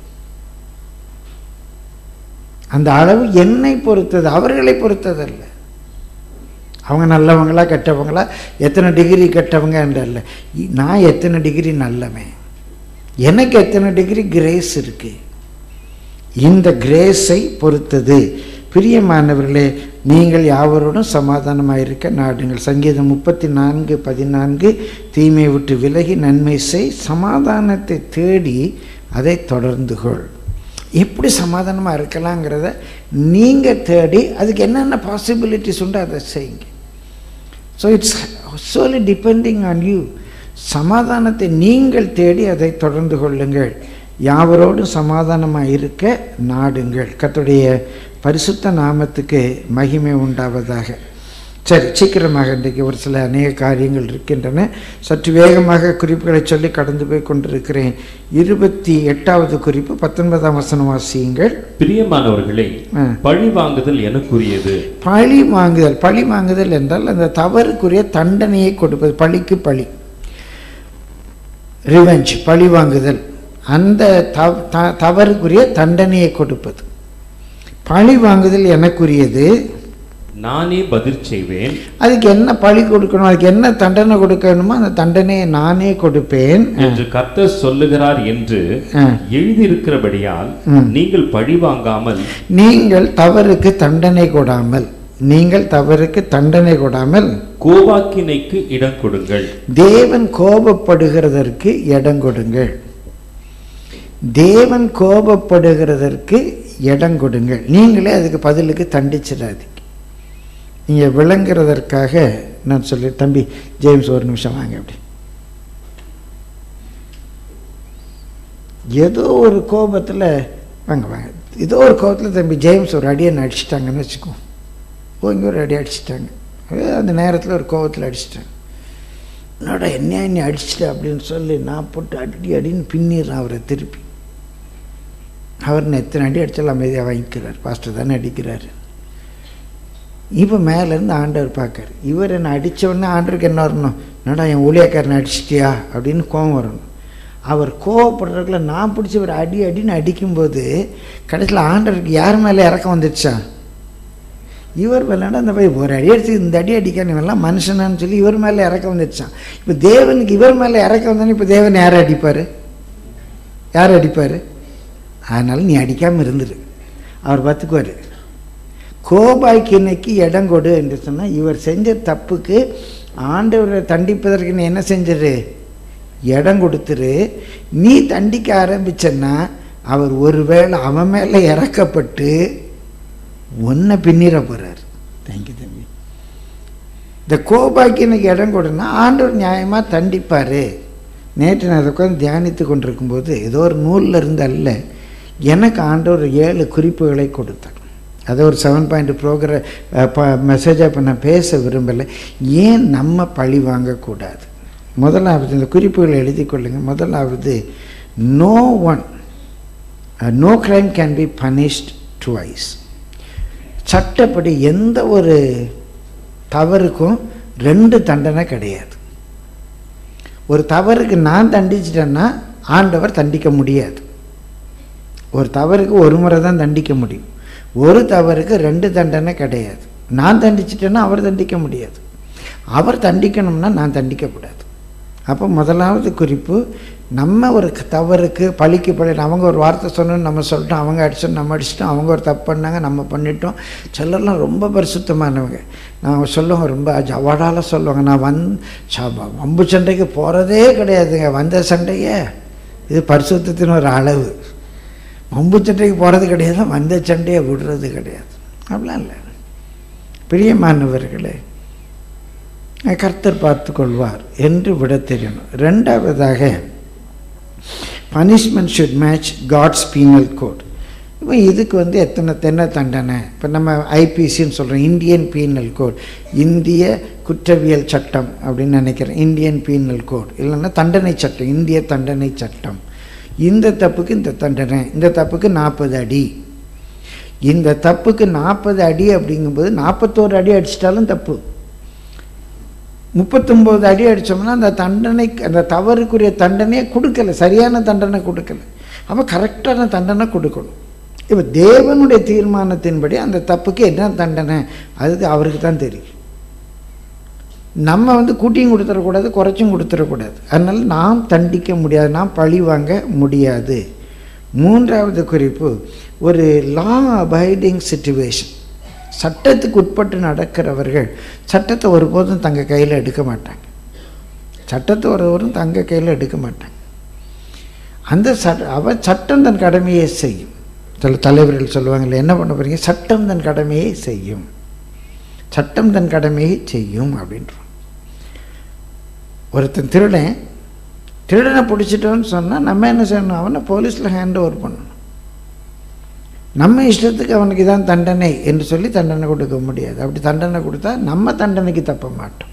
அந்த அளவு என்னை பொறுத்தது, அவர்களை பொறுத்ததல்ல. அவங்க நல்லவங்களா கெட்டவங்களா, எத்தனை டிகிரி கெட்டவங்க என்றல்ல, நான் எத்தனை டிகிரி நல்லவன், எனக்கு எத்தனை டிகிரி கிரேஸ் இருக்கு, இந்த கிரேஸை பொறுத்தது. பிரியமானவர்களே, நீங்கள் யாவரோடும் சமாதானமாக இருக்க நாடுங்கள். சங்கீதம் முப்பத்தி நான்கு பதினான்கு, தீமையை விட்டு விலகி நன்மை செய், சமாதானத்தை தேடி அதை தொடர்ந்து கொள். எப்படி சமாதானமாக இருக்கலாங்கிறத நீங்கள் தேடி அதுக்கு என்னென்ன பாசிபிலிட்டிஸ் உண்டோ அதை செய்யுங்க. So it's solely depending on you. சமாதானத்தை நீங்கள் தேடி அதை தொடர்ந்து கொள்ளுங்கள். யாவரோடும் சமாதானமாக இருக்க நாடுங்கள். கர்த்தருடைய பரிசுத்த நாமத்துக்கு மகிமை உண்டாவதாக. சரி, சீக்கிரமாக இன்றைக்கு ஒரு சில அநேக காரியங்கள் இருக்கின்றன. சற்று வேகமாக குறிப்புகளை சொல்லி கடந்து போய் கொண்டிருக்கிறேன். இருபத்தி எட்டாவது குறிப்பு, பத்தொன்பதாம் வசனம் வாசியுங்கள். பிரியமானவர்களே, பழி வாங்குதல் எனக்குரியது. பழி வாங்குதல், பழி வாங்குதல் என்றால் அந்த தவறுக்குரிய தண்டனையை கொடுப்பது. பழிக்கு பழி, ரிவெஞ்ச், பழி வாங்குதல், அந்த தவறுக்குரிய தண்டனையை கொடுப்பது. பழி வாங்குதல் எனக்குரியது, நானே பதில் செய்வேன். அதுக்கு என்ன பழி கொடுக்கணும், அதுக்கு என்ன தண்டனை கொடுக்கணுமோ அந்த தண்டனையை நானே கொடுப்பேன் என்று கர்த்தர் சொல்லுகிறார் என்று எழுதியிருக்கிறபடியால் நீங்கள் பழி வாங்காமல், நீங்கள் தவறுக்கு தண்டனை கொடாமல், நீங்கள் தவறுக்கு தண்டனை கொடாமல் கோபாக்கினைக்கு இடம் கொடுங்கள். தேவன் கோபப்படுகிறதற்கு இடம் கொடுங்கள். தேவன் கோபப்படுகிறதற்கு இடம் கொடுங்கள். நீங்களே அதுக்கு பதிலுக்கு தண்டிச்சிடாதீங்க. நீங்கள் விளங்குறதற்காக நான் சொல்லி, தம்பி ஜேம்ஸ் ஒரு நிமிஷம் வாங்க. அப்படி ஏதோ ஒரு கோபத்தில் வாங்க வாங்க ஏதோ ஒரு கோவத்தில் தம்பி ஜேம்ஸ் ஒரு அடியை அடிச்சிட்டாங்கன்னு வச்சுக்கோ. ஓ இங்கே ஒரு அடி அடிச்சிட்டாங்க, அந்த நேரத்தில் ஒரு கோவத்தில் அடிச்சிட்டாங்க. என்னோட என்ன நீ அடிச்சிட்ட அப்படின்னு சொல்லி நான் போட்டு அடி அடின்னு பின்னிடுறேன் அவரை திருப்பி. அவர் எத்தனை அடி அடித்தாலும் அமைதியாக வாங்கிக்கிறார், பாஸ்டர் தானே அடிக்கிறாரு. இப்போ மேலேருந்து ஆண்டவர் பார்க்காரு. இவர் என்னை அடித்தவொடனே ஆண்டவருக்கு என்ன வரணும், என்னடா என் ஊழியக்காரனை அடிச்சிட்டியா அப்படின்னு கோவம் வரணும். அவர் கோவப்படுறதுக்குள்ள நான் பிடிச்சி ஒரு அடி அடின்னு அடிக்கும்போது கடைசியில் ஆண்டவருக்கு யார் மேலே இறக்கம் வந்துடுச்சா, இவர் மேலேடா அந்த போய் ஒரு அடி அடிச்சு இந்த அடி அடிக்கானவெல்லாம் மனுஷனான்னு சொல்லி இவர் மேலே இறக்கம் வந்துடுச்சான். இப்போ தேவனுக்கு இவர் மேலே இறக்கம் வந்தானே இப்போ தேவன் யாரை அடிப்பார், யார் அடிப்பார்? அதனால் நீ அடிக்காமல் இருந்துரு, அவர் பார்த்துக்குவார். கோபாய்க்கினைக்கு இடம் கொடு என்று சொன்னால் இவர் செஞ்ச தப்புக்கு ஆண்டவரை தண்டிப்பதற்கு நீ என்ன செஞ்சிரு, இடம் கொடுத்துரு. நீ தண்டிக்க ஆரம்பிச்சன்னா அவர் ஒருவேளை அவன் மேலே இறக்கப்பட்டு ஒன்றை பின்னிட போகிறார். தேங்க்யூ தம்பி. இந்த கோபாய்க்கினைக்கு இடம் கொடுன்னா ஆண்டவர் நியாயமாக தண்டிப்பார். நேற்று நான் அதை உட்காந்து தியானித்து கொண்டிருக்கும்போது ஏதோ ஒரு நூலில் இருந்து அல்ல, எனக்கு ஆண்டவர் ஏழு குறிப்புகளை கொடுத்தார். அதை ஒரு செவன் பாயிண்ட் ப்ரோக்ராம் மெசேஜாக இப்போ நான் பேச விரும்பலை. ஏன் நம்ம பழி வாங்கக்கூடாது? முதலாவது இந்த குறிப்புகளை எழுதி கொள்ளுங்கள். முதலாவது, no one no crime can be punished twice. சட்டப்படி எந்த ஒரு தவறுக்கும் ரெண்டு தண்டனை கிடையாது. ஒரு தவறுக்கு நான் தண்டிச்சிட்டேன்னா ஆண்டவர் தண்டிக்க முடியாது. ஒரு தவறுக்கு ஒரு முறை தான் தண்டிக்க முடியும். ஒரு தவறுக்கு ரெண்டு தண்டனை கிடையாது. நான் தண்டிச்சிட்டேன்னா அவர் தண்டிக்க முடியாது, அவர் தண்டிக்கணும்னா நான் தண்டிக்கக்கூடாது. அப்போ முதலாவது குறிப்பு, நம்ம ஒரு தவறுக்கு பழிக்கு பழி, அவங்க ஒரு வார்த்தை சொன்னோன்னு நம்ம சொல்லிட்டோம், அவங்க அடிச்சோம் நம்ம அடிச்சிட்டோம், அவங்க ஒரு தப்பு பண்ணாங்க நம்ம பண்ணிட்டோம். சிலர்லாம் ரொம்ப பரிசுத்தமானவங்க, நான் சொல்லுவாங்க ரொம்ப ஜவாடால் சொல்லுவாங்க, நான் வந் வம்பு சண்டைக்கு போகிறதே கிடையாதுங்க, வந்த சண்டையே இது பரிசுத்தத்தின் ஒரு அளவு. வம்பு சண்டைக்கு போகிறது கிடையாது, வந்த சண்டையை விடுறது கிடையாது. அப்படிலாம் இல்லை பிரியமானவர்களே, கர்த்தர் பார்த்து கொள்வார் என்று விட தெரியணும். ரெண்டாவதாக, punishment should match God's penal code. இப்போ இதுக்கு வந்து எத்தனை தென்ன தண்டனை, இப்போ நம்ம ஐபிசின்னு சொல்கிறோம், இந்தியன் பீனல் கோட், இந்திய குற்றவியல் சட்டம் அப்படின்னு நினைக்கிறேன், இந்தியன் பீனல் கோட், இல்லைன்னா தண்டனை சட்டம், இந்திய தண்டனை சட்டம். இந்த தப்புக்கு இந்த தண்டனை, இந்த தப்புக்கு நாற்பது அடி, இந்த தப்புக்கு நாற்பது அடி அப்படிங்கும்போது நாற்பத்தோரு அடி அடிச்சிட்டாலும் தப்பு, முப்பத்தொம்போது அடி அடித்தோம்னா அந்த தண்டனை, அந்த தவறுக்குரிய தண்டனையை கொடுக்கல, சரியான தண்டனை கொடுக்கல. அப்போ கரெக்டான தண்டனை கொடுக்கணும். இப்போ தேவனுடைய தீர்மானத்தின்படி அந்த தப்புக்கு என்ன தண்டனை அது அவருக்கு தான் தெரியும். நம்ம வந்து கூட்டியும் கொடுத்துடக்கூடாது, குறைச்சும் கொடுத்துடக்கூடாது. அதனால் நாம் தண்டிக்க முடியாது, நாம் பழி வாங்க முடியாது. மூன்றாவது குறிப்பு, ஒரு லா அபைடிங் சிச்சுவேஷன், சட்டத்துக்கு உட்பட்டு நடக்கிறவர்கள் சட்டத்தை ஒருபோதும் தங்க கையில் எடுக்க மாட்டாங்க, சட்டத்தை ஒருவரும் தங்க கையில் எடுக்க மாட்டாங்க. அந்த சட்ட அவ சட்டம் தன் கடமையை செய்யும். சில தலைவர்கள் சொல்லுவாங்கள்ல, என்ன பண்ண போகிறீங்க, சட்டம் தன் கடமையை செய்யும், சட்டம் தன் கடமையை செய்யும் அப்படின்றோம். ஒருத்தன் திருடன், திருடனை பிடிச்சிட்டோன்னு சொன்னால் நம்ம என்ன செய்யணும், அவனை போலீஸில் ஹேண்ட் ஓவர் பண்ணணும். நம்ம இஷ்டத்துக்கு அவனுக்கு தான் தண்டனை என்று சொல்லி தண்டனை கொடுக்க முடியாது. அப்படி தண்டனை கொடுத்தா நம்ம தண்டனைக்கு தப்ப மாட்டோம்.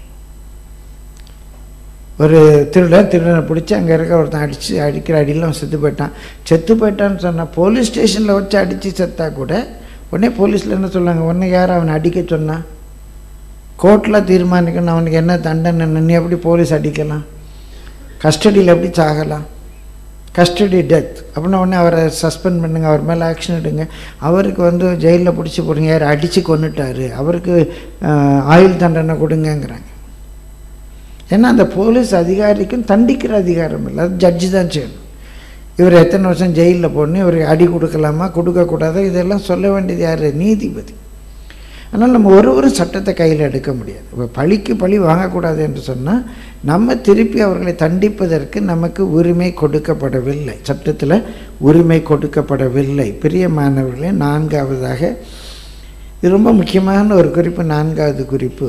ஒரு திருடன் திருடனை பிடிச்சி அங்கே இருக்க ஒருத்தன் அடித்து அடிக்கிற அடியெல்லாம் செத்து போயிட்டான். செத்து போயிட்டான்னு சொன்னால் போலீஸ் ஸ்டேஷனில் வச்சு அடித்து செத்தா கூட உடனே போலீஸில் என்ன சொல்லுவாங்க, உடனே யார் அவனை அடிக்க சொன்னான், கோர்ட்டில் தீர்மானிக்கணும் அவனுக்கு என்ன தண்டனை. நீ எப்படி போலீஸ் அடிக்கலாம், கஸ்டடியில் எப்படி சாகலாம், கஸ்டடி டெத் அப்படின்னா உடனே அவரை சஸ்பெண்ட் பண்ணுங்க, அவர் மேலே ஆக்ஷன் எடுங்க, அவருக்கு வந்து ஜெயிலில் பிடிச்சி போடுங்க, யார் அடித்து கொண்டுட்டார் அவருக்கு ஆயுள் தண்டனை கொடுங்கங்கிறாங்க. ஏன்னா அந்த போலீஸ் அதிகாரிக்கும் தண்டிக்கிற அதிகாரம் இல்லை, அது ஜட்ஜி தான் செய்யணும். இவர் எத்தனை வருஷம் ஜெயிலில் போடணும், இவருக்கு அடி கொடுக்கலாமா கொடுக்கக்கூடாது, இதெல்லாம் சொல்ல வேண்டியது யார், நீதிபதி. அதனால் நம்ம ஒருவரும் சட்டத்தை கையில் எடுக்க முடியாது. இப்போ பழிக்கு பழி வாங்கக்கூடாது என்று சொன்னால் நம்ம திருப்பி அவர்களை தண்டிப்பதற்கு நமக்கு உரிமை கொடுக்கப்படவில்லை, சட்டத்தில் உரிமை கொடுக்கப்படவில்லை. பிரியமானவர்களே, நான்காவதாக, இது ரொம்ப முக்கியமான ஒரு குறிப்பு, நான்காவது குறிப்பு,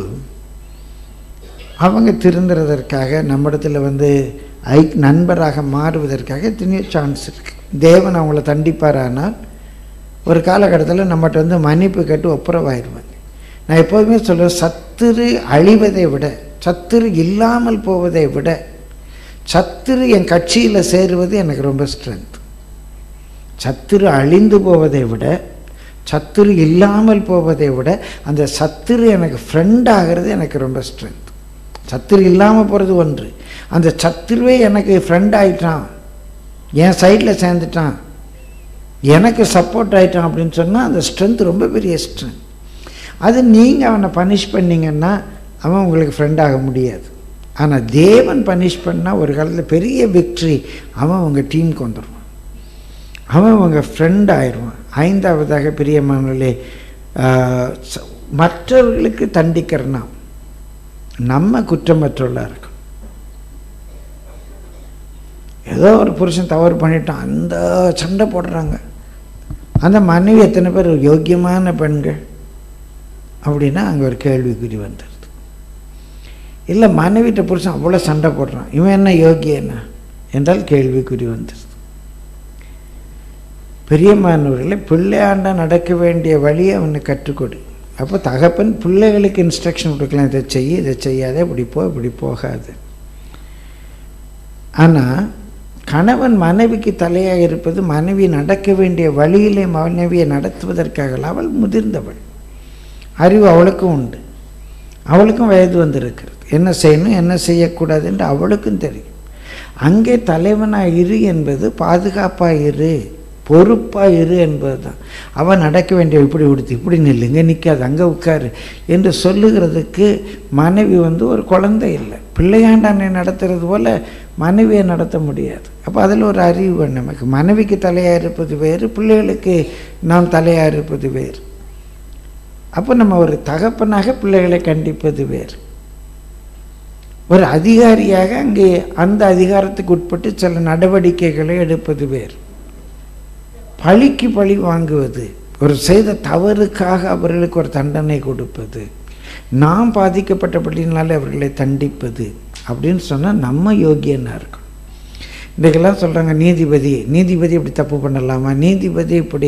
அவங்க திருந்துறதற்காக நம்மிடத்தில் வந்து ஐ நண்பராக மாறுவதற்காக எத்தனையோ சான்ஸ் இருக்குது. தேவன் அவங்கள தண்டிப்பாரானால் ஒரு காலகட்டத்தில் நம்மகிட்ட வந்து மன்னிப்பு கேட்டு ஒப்புரவாயிடுவாங்க. நான் எப்போதுமே சொல்லுவேன், சத்துரு அழிவதை விட, சத்துரு இல்லாமல் போவதை விட, சத்துரு என் கட்சியில் சேருவது எனக்கு ரொம்ப ஸ்ட்ரென்த். சத்துரு அழிந்து போவதை விட, சத்துரு இல்லாமல் போவதை விட, அந்த சத்துரு எனக்கு ஃப்ரெண்ட் ஆகிறது எனக்கு ரொம்ப ஸ்ட்ரென்த். சத்துரு இல்லாமல் போகிறது ஒன்று, அந்த சத்துருவே எனக்கு ஃப்ரெண்ட் ஆகிட்டான், என் சைடில் சேர்ந்துட்டான், எனக்கு சப்போர்ட் ஆகிட்டான் அப்படின்னு சொன்னால் அந்த ஸ்ட்ரென்த் ரொம்ப பெரிய ஸ்ட்ரென்த். அது நீங்கள் அவனை பனிஷ் பண்ணிங்கன்னா அவன் உங்களுக்கு ஃப்ரெண்ட் ஆக முடியாது. ஆனால் தேவன் பனிஷ் பண்ணால் ஒரு காலத்தில் பெரிய விக்ட்ரி, அவன் உங்கள் டீமுக்கு வந்துடுவான், அவன் உங்கள் ஃப்ரெண்ட் ஆயிடுவான். ஐந்தாவதாக பிரியமானவர்களே, மற்றவர்களுக்கு தண்டிக்கிறனா நம்ம குற்றமற்றவர்களாக இருக்கணும். ஏதோ ஒரு புருஷன் தவறு பண்ணிட்டான், அந்த சண்டை போடுறாங்க, அந்த மனைவி எத்தனை பேர் யோக்கியமான பெண்கள் அப்படின்னா அங்கே ஒரு கேள்விக்குறி வந்துடுது. இல்லை மனைவிட்ட புருஷன் அவ்வளோ சண்டை போடுறான், இவன் என்ன யோக்கியன்னா என்றால் கேள்விக்குறி வந்துடுது. பிரியமானவர்களை, பிள்ளையாண்டா நடக்க வேண்டிய வழியை அவனுக்கு கற்றுக்கொடு. அப்போ தகப்பன் பிள்ளைகளுக்கு இன்ஸ்ட்ரக்ஷன் கொடுக்கலாம், இதை செய்ய, இதை செய்யாத, இப்படி போ, இப்படி போகாது. ஆனால் கணவன் மனைவிக்கு தலையாக இருப்பது மனைவி நடக்க வேண்டிய வழியிலே மனைவியை நடத்துவதற்காக. அவள் முதிர்ந்தவள், அறிவு அவளுக்கும் உண்டு, அவளுக்கும் வயது வந்திருக்கிறது, என்ன செய்யணும் என்ன செய்யக்கூடாது என்று அவளுக்கும் தெரியும். அங்கே தலைவனாக இரு என்பது பாதுகாப்பாக இரு, பொறுப்பாக இரு என்பது தான். அவன் நடக்க வேண்டிய இப்படி உடுத்து, இப்படி நில்லு, இங்கே நிற்காது, அங்கே உட்காரு என்று சொல்லுகிறதுக்கு மனைவி வந்து ஒரு குழந்தை இல்லை. பிள்ளையாண்டானை நடத்துறது போல் மனைவியை நடத்த முடியாது. அப்போ அதில் ஒரு அறிவு நமக்கு. மனைவிக்கு தலையாக இருப்பது வேறு, பிள்ளைகளுக்கு நாம் தலையாக இருப்பது வேறு. அப்போ நம்ம ஒரு தகப்பனாக பிள்ளைகளை கண்டிப்பது வேறு, ஒரு அதிகாரியாக அங்கே அந்த அதிகாரத்துக்கு உட்பட்டு சில நடவடிக்கைகளை எடுப்பது வேறு. பழிக்கு பழி வாங்குவது, ஒரு செய்த தவறுக்காக அவர்களுக்கு ஒரு தண்டனை கொடுப்பது, நாம் பாதிக்கப்பட்டபடினால அவர்களை தண்டிப்பது அப்படின்னு சொன்னால் நம்ம யோகியனாக இருக்கணும். இன்றைக்கெல்லாம் சொல்கிறாங்க நீதிபதி நீதிபதி இப்படி தப்பு பண்ணலாமா, நீதிபதி இப்படி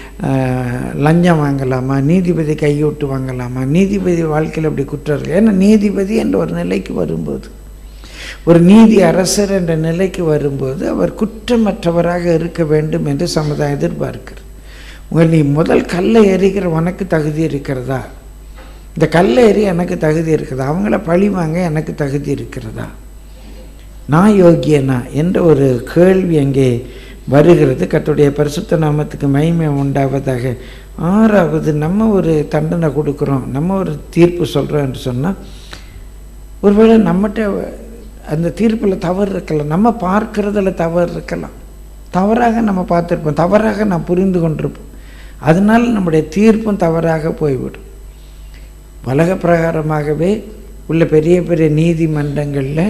லஞ்சம் வாங்கலாமா, நீதிபதி கையோட்டு வாங்கலாமா, நீதிபதி வாழ்க்கையில் இப்படி குற்றம் இருக்கு. ஏன்னா நீதிபதி என்ற ஒரு நிலைக்கு வரும்போது, ஒரு நீதி அரசர் என்ற நிலைக்கு வரும்போது அவர் குற்றமற்றவராக இருக்க வேண்டும் என்று சமுதாயம் எதிர்பார்க்கிறது. உங்கள் நீ முதல் கல்லை எறிகிற உனக்கு தகுதி இருக்கிறதா, இந்த கல்லை எறி எனக்கு தகுதி இருக்கிறதா, அவங்கள பழி வாங்க எனக்கு தகுதி இருக்கிறதா, நான் யோகியனா என்ற ஒரு கேள்வி அங்கே வருகிறது. கர்த்தருடைய பரிசுத்த நாமத்துக்கு மகிமை உண்டாவதாக. ஆறாவது, நம்ம ஒரு தண்டனை கொடுக்குறோம், நம்ம ஒரு தீர்ப்பு சொல்கிறோம் என்று சொன்னால், ஒருவேளை நம்மகிட்ட அந்த தீர்ப்பில் தவறு இருக்கலாம், நம்ம பார்க்கறதுல தவறு இருக்கலாம், தவறாக நம்ம பார்த்துருப்போம், தவறாக நான் புரிந்து கொண்டிருப்போம், அதனால் நம்முடைய தீர்ப்பும் தவறாக போய்விடும். உலக பிரகாரமாகவே உள்ள பெரிய பெரிய நீதிமன்றங்களில்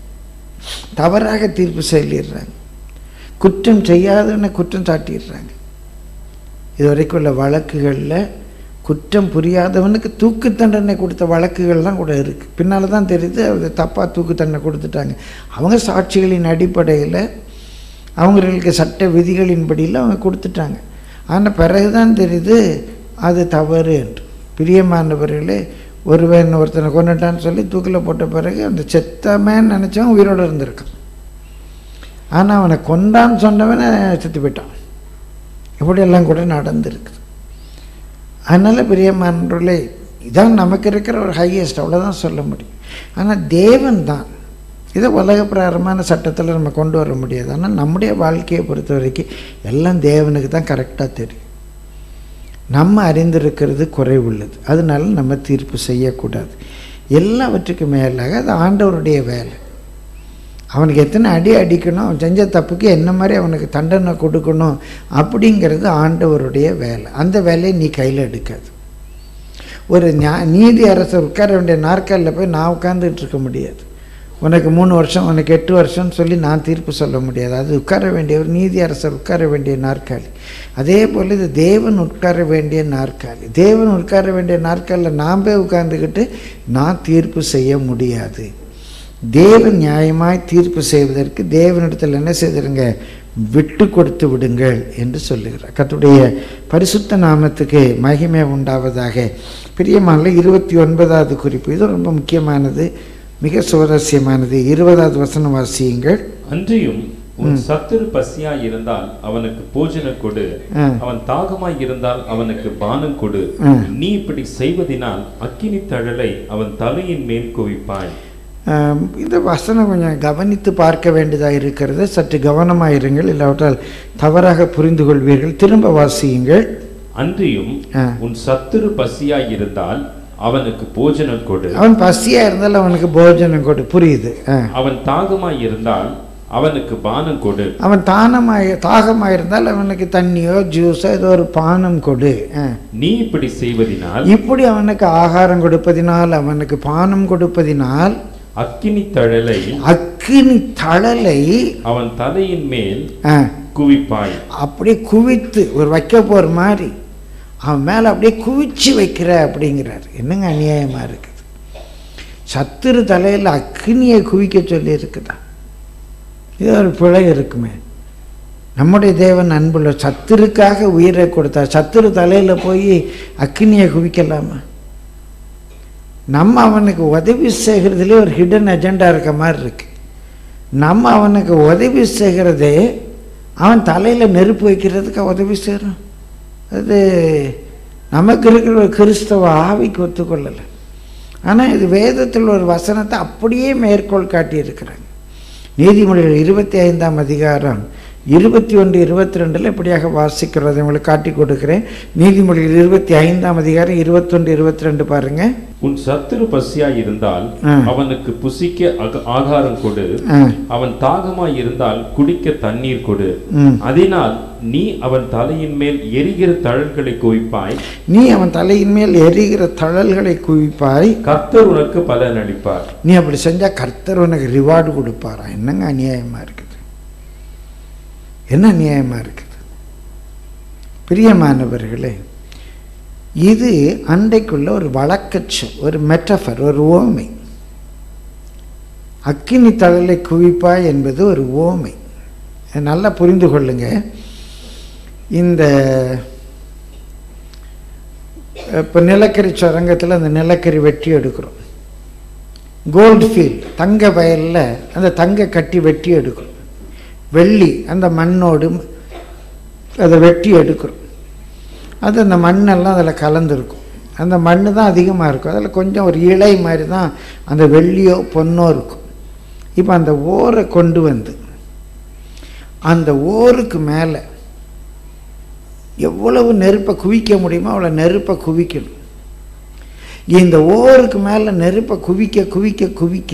தவறாக தீர்ப்பு சொல்லிடுறாங்க, குற்றம் செய்யாதவனை குற்றம் சாட்டிடுறாங்க. இதுவரைக்கும் உள்ள வழக்குகளில் குற்றம் புரியாதவனுக்கு தூக்கு தண்டனை கொடுத்த வழக்குகள்லாம் கூட இருக்குது. பின்னால் தான் தெரியுது அது தப்பாக தூக்கு தண்டனை கொடுத்துட்டாங்க. அவங்க சாட்சிகளின் அடிப்படையில் அவங்களுக்கு சட்ட விதிகளின்படியில் அவங்க கொடுத்துட்டாங்க. ஆனால் பிறகு தான் தெரியுது அது தவறு என்று. பிரியமானவர்களே, ஒருவன் ஒருத்தனை கொண்டுட்டான்னு சொல்லி தூக்கில் போட்ட பிறகு அந்த செத்தமேன்னு நினச்சவன் உயிரோடு இருந்திருக்கான். ஆனால் அவனை கொண்டான்னு சொன்னவனை செத்து போயிட்டான். இப்படியெல்லாம் கூட நடந்துருக்குது. அதனால் பிரியமானவர்களே, இதான் நமக்கு இருக்கிற ஒரு ஹையஸ்ட், அவ்வளோதான் சொல்ல முடியும். ஆனால் தேவன் தான் இதை உலக பிரகாரமான சட்டத்தில் நம்ம கொண்டு வர முடியாது. ஆனால் நம்முடைய வாழ்க்கையை பொறுத்த வரைக்கும் எல்லாம் தேவனுக்கு தான் கரெக்டாக தெரியும். நம்ம அறிந்திருக்கிறது குறைவுள்ளது, அதனால நம்ம தீர்ப்பு செய்யக்கூடாது. எல்லாவற்றுக்கும் மேலாக அது ஆண்டவருடைய வேலை. அவனுக்கு எத்தனை அடி அடிக்கணும், அவன் செஞ்ச தப்புக்கு என்ன மாதிரி அவனுக்கு தண்டனை கொடுக்கணும் அப்படிங்கிறது ஆண்டவருடைய வேலை. அந்த வேலையை நீ கையில் எடுக்காது. ஒரு நீதி அரசர் உட்கார வேண்டிய நாற்காலில் போய் நான் உட்கார்ந்துட்டு இருக்க முடியாது. உனக்கு மூணு வருஷம் உனக்கு எட்டு வருஷம்னு சொல்லி நான் தீர்ப்பு சொல்ல முடியாது. அது உட்கார வேண்டிய ஒரு நீதி அரசர் உட்கார வேண்டிய நாற்காலி. அதே போல் இது தேவன் உட்கார வேண்டிய நாற்காலி. தேவன் உட்கார வேண்டிய நாற்காலில் நான் போய் உட்கார்ந்துக்கிட்டு நான் தீர்ப்பு செய்ய முடியாது. தேவன் நியாயமாய் தீர்ப்பு செய்வதற்கு தேவனிடத்தில் என்ன செய்திருங்க, விட்டு கொடுத்து விடுங்கள் என்று சொல்லுகிறார். கர்த்தருடைய பரிசுத்த நாமத்துக்கு மகிமை உண்டாவதாக. பிரியமான இருபத்தி ஒன்பதாவது குறிப்பு, இது ரொம்ப முக்கியமானது, மிக சுவாரஸ்யமானது. இருபதாவது வசனம் வாசியுங்கள். அன்றியும் உன் சத்துரு பசியாய் இருந்தால் அவனுக்கு போஜனம் கொடு, அவன் தாகமாய் இருந்தால் அவனுக்கு பானம் கொடு. நீ இப்படி செய்வதினால் அக்கினி தழலை அவன் தலையின் மேல் குவிப்பாய். இந்த வசனம் கொஞ்சம் கவனித்து பார்க்க வேண்டியதாக இருக்கிறது. சற்று கவனமாக இருங்கள், இல்லாவிட்டால் தவறாக புரிந்து கொள்வீர்கள். திரும்ப வாசியுங்கள். அன்றியும் உன் சத்துரு பசியாய் இருந்தால் அவனுக்கு போஜனம் கொடு. அவன் பசியா இருந்தால் அவனுக்கு போஜனம் கொடு. புரியுது. அவன் தாகமாய் இருந்தால் அவனுக்கு பானம் கொடு. அவன் தானமாய் தாகமாய் இருந்தால் அவனுக்கு தண்ணியோ ஜூஸோ ஏதோ ஒரு பானம் கொடு. நீ இப்படி செய்வதினால், இப்படி அவனுக்கு ஆகாரம் கொடுப்பதினால், அவனுக்கு பானம் கொடுப்பதினால் அக்கினி தழலை அக்கினி தழலை அவன் தலையின் மேல் குவிப்பாய். அப்படியே குவித்து ஒரு வைக்க போற மாதிரி அவன் மேல அப்படியே குவிச்சு வைக்கிற அப்படிங்கிறார். என்னங்க அநியாயமா இருக்குது. சத்துரு தலையில அக்கினியை குவிக்க சொல்லி இருக்குதா? இது ஒரு பிழை இருக்குமே. நம்முடைய தேவன் அன்புள்ள, சத்துருக்காக உயிரை கொடுத்தார். சத்துரு தலையில போய் அக்கினியை குவிக்கலாமா? நம்ம அவனுக்கு உதவி செய்கிறதுலே ஒரு ஹிடன் அஜெண்டா இருக்க மாதிரி இருக்கு. நம்ம அவனுக்கு உதவி செய்கிறதே அவன் தலையில் நெருப்பு வைக்கிறதுக்கு உதவி செய்கிறோம். அது நமக்கு இருக்கிற ஒரு கிறிஸ்தவ ஆவிக்கு ஒத்துக்கொள்ளலை. ஆனால் இது வேதத்தில் ஒரு வசனத்தை அப்படியே மேற்கோள் காட்டியிருக்கிறாங்க. நீதிமொழிகள் இருபத்தி ஐந்தாம் அதிகாரம் இருபத்தி ஒன்று இருபத்தி ரெண்டில் இப்படியாக வாசிக்கிறதை உங்களுக்கு காட்டி கொடுக்கிறேன். நீதிமொழிகள் இருபத்தி ஐந்தாம் அதிகாரம் இருபத்தொன்று இருபத்தி ரெண்டு பாருங்க. உன் சத்துரு பசியாய் இருந்தால் அவனுக்கு புசிக்க ஆகாரம் கொடு, அவன் தாகமாய் இருந்தால் குடிக்க தண்ணீர் கொடு. அதனால் நீ அவன் தலையின் மேல் எரிகிற தழல்களை குவிப்பாய். நீ அவன் தலையின் மேல் எரிகிற தழல்களை குவிப்பாய். கர்த்தர் உனக்கு பலன் அளிப்பார். நீ அப்படி செஞ்சா கர்த்தர் உனக்கு ரிவார்டு கொடுப்பாரா? என்னங்க அநியாயமா இருக்குது, என்ன நியாயமா இருக்குது? பிரியமானவர்களே, இது அன்றைக்குள்ள ஒரு வழக்கச்சொல், ஒரு மெட்டஃபர், ஒரு ஓமை. அக்கினி தழலை குவிப்பாய் என்பது ஒரு ஓமை. நல்லா புரிந்து கொள்ளுங்க. இந்த இப்போ நிலக்கரி சுரங்கத்தில் அந்த நிலக்கரி வெட்டி எடுக்கிறோம். கோல்டு ஃபீல்ட், தங்க வயலில் அந்த தங்க கட்டி வெட்டி எடுக்கிறோம். வெள்ளி அந்த மண்ணோடு அதை வெட்டி எடுக்கிறோம். அது அந்த மண்ணெல்லாம் அதில் கலந்துருக்கும். அந்த மண் தான் அதிகமாக இருக்கும். அதில் கொஞ்சம் ஒரு இலை மாதிரி தான் அந்த வெள்ளியோ பொன்னோ இருக்கும். இப்போ அந்த ஓரை கொண்டு வந்து அந்த ஓருக்கு மேலே எவ்வளவு நெருப்பை குவிக்க முடியுமோ அவ்வளோ நெருப்பை குவிக்கணும். இந்த ஓருக்கு மேலே நெருப்பை குவிக்க குவிக்க குவிக்க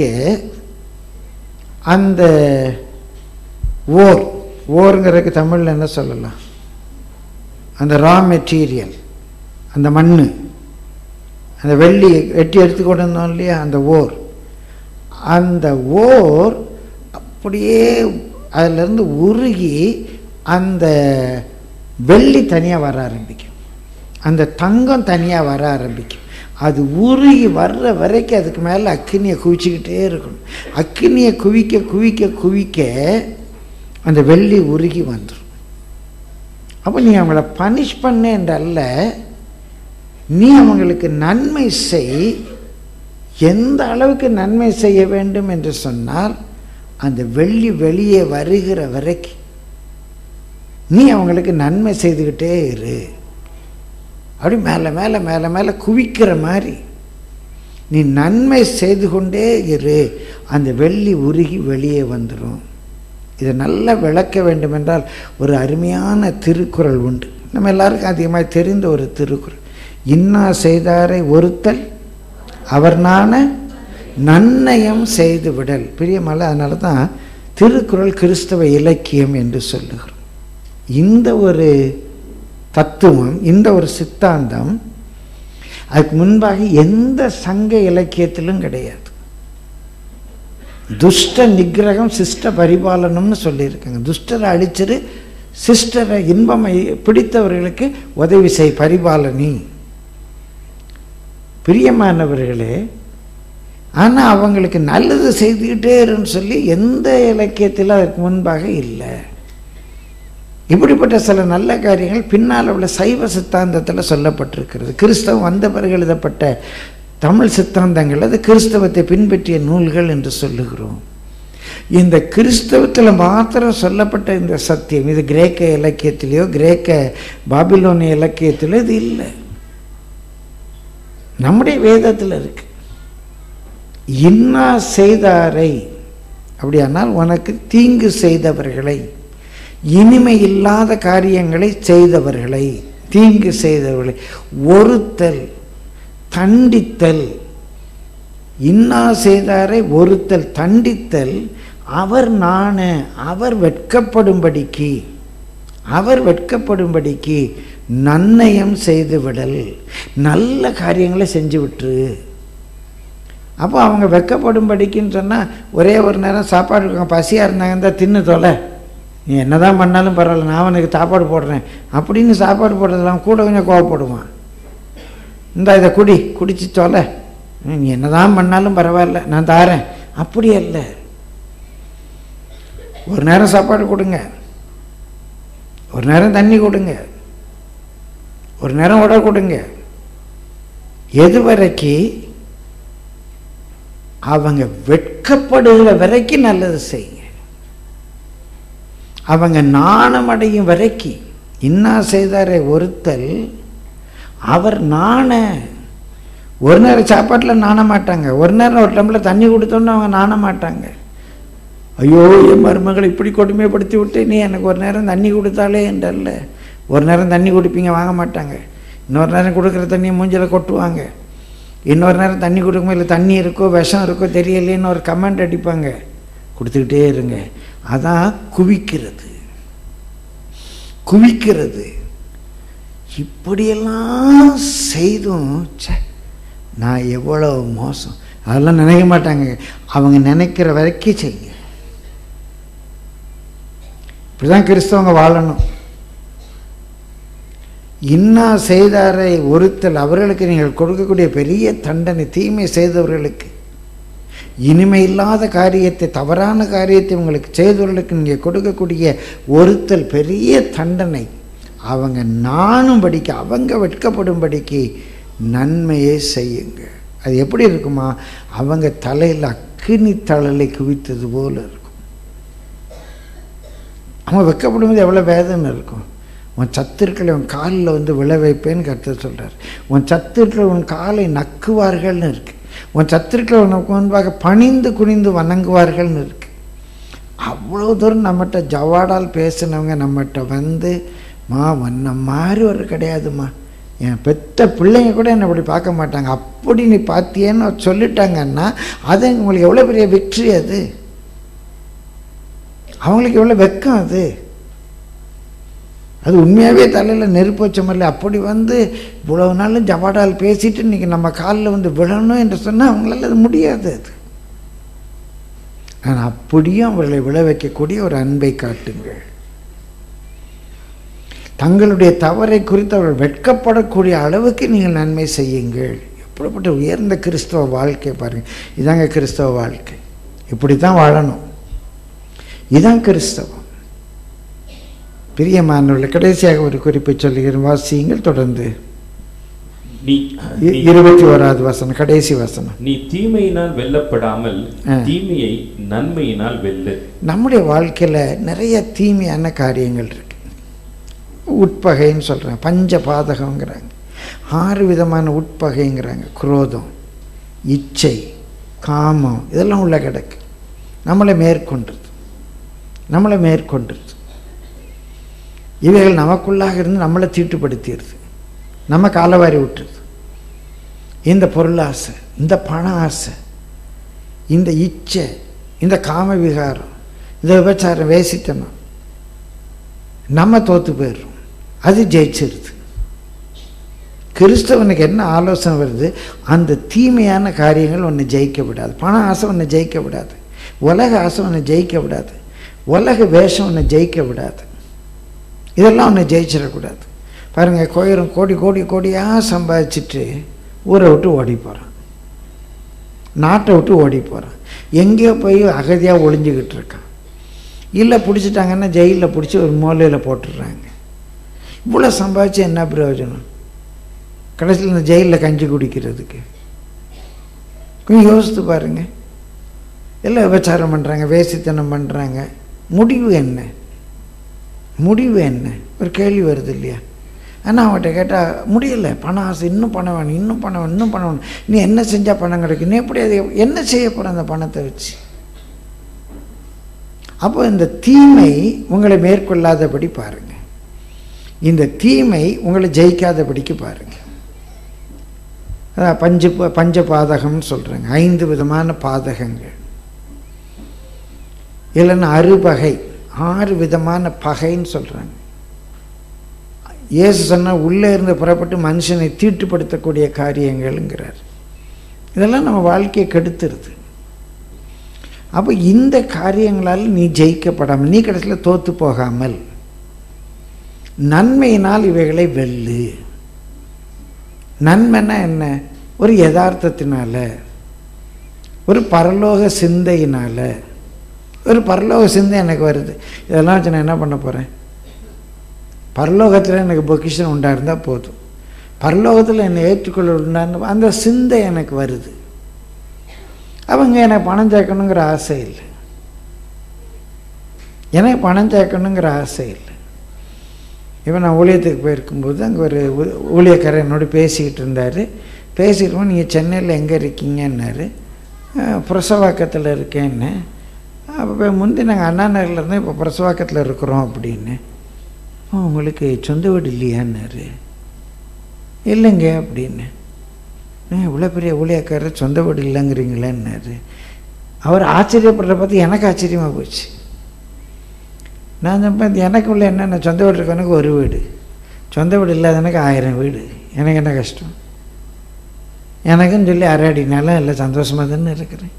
அந்த ஓர், ஓருங்கிறதுக்கு தமிழில் என்ன சொல்லலாம்? அந்த ரா மெட்டீரியல், அந்த மண், அந்த வெள்ளி வெட்டி எடுத்து கொண்டு வந்தோம் இல்லையா, அந்த ஓர். அந்த ஓர் அப்படியே அதிலிருந்து உருகி அந்த வெள்ளி தனியாக வர ஆரம்பிக்கும், அந்த தங்கம் தனியாக வர ஆரம்பிக்கும். அது உருகி வர்ற வரைக்கும் அதுக்கு மேலே அக்கினியை குவிச்சிக்கிட்டே இருக்கணும். அக்கினியை குவிக்க குவிக்க குவிக்க அந்த வெள்ளி உருகி வந்துடும். அப்போ நீ அவங்கள பனிஷ் பண்ண என்றல்ல, நீ அவங்களுக்கு நன்மை செய். எந்த அளவுக்கு நன்மை செய்ய வேண்டும் என்று சொன்னால், அந்த வெள்ளி வெளியே வருகிற வரைக்கும் நீ அவங்களுக்கு நன்மை செய்துக்கிட்டே இரு. அப்படி மேலே மேலே மேலே மேலே குவிக்கிற மாதிரி நீ நன்மை செய்து கொண்டே இரு. அந்த வெள்ளி உருகி வெளியே வந்துடும். இதை நல்லா விளக்க வேண்டும் என்றால் ஒரு அருமையான திருக்குறள் உண்டு, நம்ம எல்லாருக்கும் அதிகமாக தெரிந்த ஒரு திருக்குறள். இன்னா செய்தாரை ஒருத்தல் அவர் நாண நன்னயம் செய்து விடல். பிரியமல்ல, அதனால தான் திருக்குறள் கிறிஸ்தவ இலக்கியம் என்று சொல்லுகிறோம். இந்த ஒரு தத்துவம், இந்த ஒரு சித்தாந்தம் அதுக்கு முன்பாக எந்த சங்க இலக்கியத்திலும் கிடையாது. துஷ்ட நிகிரகம் சிஷ்ட பரிபாலனம்னு சொல்லியிருக்காங்க. துஷ்டரை அழிச்சிரு, சிஸ்டரை இன்பமை பிடித்தவர்களுக்கு உதவி செய், பரிபாலனி. பிரியமானவர்களே, ஆனால் அவங்களுக்கு நல்லது செய்துக்கிட்டே இருன்னு சொல்லி எந்த இலக்கியத்திலும் அதுக்கு முன்பாக இல்லை. இப்படிப்பட்ட சில நல்ல காரியங்கள் பின்னால் உள்ள சைவ சித்தாந்தத்தில் சொல்லப்பட்டிருக்கிறது. கிறிஸ்தவம் வந்த பிறகு எழுதப்பட்ட தமிழ் சித்தாந்தங்கள் அது கிறிஸ்தவத்தை பின்பற்றிய நூல்கள் என்று சொல்லுகிறோம். இந்த கிறிஸ்தவத்தில் மாத்திரம் சொல்லப்பட்ட இந்த சத்தியம் இது கிரேக்க இலக்கியத்திலேயோ கிரேக்க பாபிலோனிய இலக்கியத்திலோ இது இல்லை, நம்முடைய வேதத்தில் இருக்கு. இன்னா செய்தாரை, அப்படியானால் உனக்கு தீங்கு செய்தவர்களை, இனிமை இல்லாத காரியங்களை செய்தவர்களை, தீங்கு செய்தவர்களை ஒருத்தல், தண்டித்தல். இன்னா செய்தாரை ஒருத்தல், தண்டித்தல். அவர் நாண, அவர் வெட்கப்படும்படிக்கு, அவர் வெட்கப்படும்படிக்கு நன்னயம் செய்து விடல், நல்ல காரியங்களை செஞ்சு விட்டுரு. அப்போ அவங்க வெட்கப்படும்படிக்குன்னு சொன்னால் ஒரே ஒரு நேரம் சாப்பாடு இருக்காங்க, பசியாக இருந்தாங்க தான் தின்னு தொலை, நீ என்ன தான் பண்ணாலும் பரவாயில்ல நான் அவனுக்கு சாப்பாடு போடுறேன் அப்படின்னு சாப்பாடு போடுறதெல்லாம் கூட கொஞ்சம் கோவப்படுவான். இந்த இதை குடி, குடிச்சு தொலை, நீ என்ன தான் பண்ணாலும் பரவாயில்ல நான் தாரேன், அப்படி அல்ல. ஒரு நேரம் சாப்பாடு கொடுங்க, ஒரு நேரம் தண்ணி கொடுங்க, ஒரு நேரம் உட கொடுங்க. எது வரைக்கும் அவங்க வெட்கப்படுகிற வரைக்கும் நல்லது செய்யுங்க. அவங்க நாணம் அடையும் வரைக்கும். இன்னா செய்தாரே ஒருத்தல், அவர் நாண. ஒரு நேரம் சாப்பாட்டில் நாண மாட்டாங்க, ஒரு நேரம் ஒரு டம்ளர் தண்ணி கொடுத்தோன்னு அவங்க நாண மாட்டாங்க. ஐயோ என் மருமகளை இப்படி கொடுமைப்படுத்தி விட்டு நீ எனக்கு ஒரு நேரம் தண்ணி கொடுத்தாலே என்றல்ல. ஒரு நேரம் தண்ணி குடிப்பீங்க, வாங்க மாட்டாங்க. இன்னொரு நேரம் கொடுக்குற தண்ணியை மூஞ்சில் கொட்டுவாங்க. இன்னொரு நேரம் தண்ணி கொடுக்கும்போது இல்லை தண்ணி இருக்கோ விஷம் இருக்கோ தெரியலேன்னு ஒரு கமெண்ட் அடிப்பாங்க. கொடுத்துக்கிட்டே இருங்க. அதான் குவிக்கிறது, குவிக்கிறது. இப்படியெல்லாம் செய்தும் நான் எவ்வளோ மோசம் அதெல்லாம் நினைக்க மாட்டாங்க. அவங்க நினைக்கிற வரைக்கும் செய்யுங்க. இப்படிதான் கிறிஸ்தவங்க வாழணும். இன்னா செய்தாரை ஒருத்தல், அவர்களுக்கு நீங்கள் கொடுக்கக்கூடிய பெரிய தண்டனை, தீமை செய்தவர்களுக்கு, இனிமை இல்லாத காரியத்தை, தவறான காரியத்தை உங்களுக்கு செய்தவர்களுக்கு நீங்கள் கொடுக்கக்கூடிய ஒருத்தல் பெரிய தண்டனை. அவங்க நாணும்படிக்கு, அவங்க வெட்கப்படும்படிக்கு நன்மையே செய்யுங்க. அது எப்படி இருக்குமா? அவங்க தலையில் அக்கினி தழலை குவித்தது போல இருக்கும். அவங்க வெட்கப்படும்போது எவ்வளோ வேதனை இருக்கும். உன் சத்துருக்களை உன் காலில் வந்து விழ வைப்பேன்னு கர்த்தர் சொல்கிறார். உன் சத்துருக்களை உன் காலை நக்குவார்கள்னு இருக்கு. உன் சத்துருக்களை உனக்கு முன்பாக பணிந்து குனிந்து வணங்குவார்கள்னு இருக்கு. அவ்வளோ தூரம் நம்மகிட்ட ஜவாடால் பேசினவங்க நம்மகிட்ட வந்து, மா வண்ண மாதிரி ஒரு கிடையாதுமா, என் பெத்த பிள்ளைங்க கூட என்னை அப்படி பார்க்க மாட்டாங்க, அப்படி நீ பார்த்தியேன்னு சொல்லிட்டாங்கன்னா அது உங்களுக்கு எவ்வளோ பெரிய வெற்றி. அது அவங்களுக்கு எவ்வளோ வெக்கம். அது அது உண்மையாகவே தலையில் நெருப்பு வச்ச மாதிரி. அப்படி வந்து இவ்வளவு நாளும் ஜவாடால் பேசிட்டு இன்றைக்கி நம்ம காலில் வந்து விழணும் என்று சொன்னால் அவங்களால அது முடியாது. அது ஆனால் அப்படியும் அவர்களை விழ வைக்கக்கூடிய ஒரு அன்பை காட்டுங்கள். தங்களுடைய தவறை குறித்து அவர்கள் வெட்கப்படக்கூடிய அளவுக்கு நீங்கள் நன்மை செய்யுங்கள். எப்படிப்பட்ட உயர்ந்த கிறிஸ்தவ வாழ்க்கை பாருங்கள். இதாங்க கிறிஸ்தவ வாழ்க்கை. இப்படி தான் வாழணும். இதுதான் கிறிஸ்தவம். பிரியமானவர்கள், கடைசியாக ஒரு குறிப்பை சொல்லுகிறேன், வாசியுங்கள் தொடர்ந்து. இருபத்தி ஓராவது வசனம், கடைசி வசனம். நீ தீமையினால் வெல்லப்படாமல் தீமையை நன்மையினால் வெல்லு. நம்முடைய வாழ்க்கையில் நிறைய தீமையான காரியங்கள் இருக்கு. உட்பகைன்னு சொல்கிறாங்க, பஞ்ச பாதகங்கிறாங்க, ஆறு விதமான உட்பகைங்கிறாங்க. குரோதம், இச்சை, காமம், இதெல்லாம் உள்ள கிடக்கு. நம்மளை மேற்கொண்டுருது, நம்மளை மேற்கொண்டுருது. இவைகள் நமக்குள்ளாக இருந்து நம்மளை தீட்டுப்படுத்திடுது, நம்ம காலவாரி விட்டுருது. இந்த பொருளாசை, இந்த பண ஆசை, இந்த இச்சை, இந்த காம விகாரம், இந்த விபச்சாரம், வேசித்தனம், நம்ம தோற்று போயிடுறோம். அது ஜெயிச்சிருது. கிறிஸ்தவனுக்கு என்ன ஆலோசனை வருது? அந்த தீமையான காரியங்கள் ஒன்று ஜெயிக்க விடாது. பண ஆசை ஒன்று ஜெயிக்க விடாது, உலக ஆசை ஒன்று ஜெயிக்க விடாது, உலக வேஷம் ஒன்று ஜெயிக்க விடாது. இதெல்லாம் ஒன்று ஜெயிச்சிடக்கூடாது. பாருங்கள், கோயிலும் கோடி கோடி கோடியாக சம்பாதிச்சுட்டு ஊரை விட்டு ஓடி போகிறான், நாட்டை விட்டு ஓடி போகிறான், எங்கேயோ போய் அகதியாக ஒளிஞ்சிக்கிட்டு இருக்கான். இல்லை பிடிச்சிட்டாங்கன்னா ஜெயிலில் பிடிச்சி ஒரு மூலையில் போட்டுடுறாங்க. இவ்வளோ சம்பாதிச்சு என்ன பிரயோஜனம்? கடைசியில் இந்த ஜெயிலில் கஞ்சி குடிக்கிறதுக்கு. கொஞ்சம் யோசித்து பாருங்கள். எல்லாம் விபச்சாரம் பண்ணுறாங்க, வேசித்தனம் பண்ணுறாங்க. முடிவு என்ன? முடிவு என்ன? ஒரு கேள்வி வருது இல்லையா? ஆனால் அவன்கிட்ட கேட்டால் முடியலை, பணம் ஆசை, இன்னும் பணம் வேணும், இன்னும் பணம் வேணும், இன்னும் பணம் வேணும். நீ என்ன செஞ்சால் பணம் கிடைக்கும்? நீ எப்படி அது என்ன செய்ய போகிற அந்த பணத்தை வச்சு? அப்போ இந்த தீமை உங்களை மேற்கொள்ளாதபடி பாருங்கள், இந்த தீமை உங்களை ஜெயிக்காதபடிக்கு பாருங்கள். அதான் பஞ்ச பஞ்ச பாதகம்னு சொல்கிறாங்க, ஐந்து விதமான பாதகங்கள். இல்லைன்னா அறுபகை, ஆறு விதமான பகைன்னு சொல்கிறாங்க. இயேசு சொன்னால் உள்ளே இருந்து புறப்பட்டு மனுஷனை தீட்டுப்படுத்தக்கூடிய காரியங்கள்ங்கிறார். இதெல்லாம் நம்ம வாழ்க்கையை கெடுத்துருது. அப்போ இந்த காரியங்களால் நீ ஜெயிக்கப்படாமல், நீ கடைசியில் தோற்று போகாமல் நன்மையினால் இவைகளை வெல்லு. நன்மைன்னா என்ன? ஒரு யதார்த்தத்தினால, ஒரு பரலோக சிந்தையினால். ஒரு பரலோக சிந்தை எனக்கு வருது, இதெல்லாம் வச்சு நான் என்ன பண்ண போகிறேன்? பரலோகத்தில் எனக்கு பொக்கிஷன் உண்டாக இருந்தால் போதும், பரலோகத்தில் என்னை ஏற்றுக்கொள்ள உண்டான அந்த சிந்தை எனக்கு வருது. அவங்க எனக்கு பணம் சேர்க்கணுங்கிற ஆசை இல்லை, எனக்கு பணம் சேர்க்கணுங்கிற ஆசை இல்லை. இப்போ நான் ஊழியத்துக்கு போயிருக்கும்போது அங்கே ஒரு ஊழியக்காரர் என்னோட பேசிக்கிட்டு இருந்தார். பேசிக்கிட்டு நீங்கள் சென்னையில் எங்கே இருக்கீங்கன்னாரு. புரசவாக்கத்தில் இருக்கேன்னு. அப்போ முந்தி நாங்கள் அண்ணா நகரில் இருந்தோம், இப்போ புரசவாக்கத்தில் இருக்கிறோம் அப்படின்னு. உங்களுக்கு சொந்த வீடு இல்லையான்னாரு. இல்லைங்க அப்படின்னு. இவ்வளோ பெரிய ஊழியக்காரர் சொந்த வீடு இல்லைங்கிறீங்களேன்னாரு. அவர் ஆச்சரியப்படுற பார்த்து எனக்கு ஆச்சரியமாக போச்சு. நான் பார்த்து எனக்கு உள்ள என்னென்ன சொந்த வீடு இருக்கவனுக்கு ஒரு வீடு, சொந்த வீடு இல்லாதவனுக்கு ஆயிரம் வீடு, எனக்கு என்ன கஷ்டம்? எனக்குன்னு சொல்லி அரைடினாலும் இல்லை, சந்தோஷமாக தானே இருக்கிறேன்.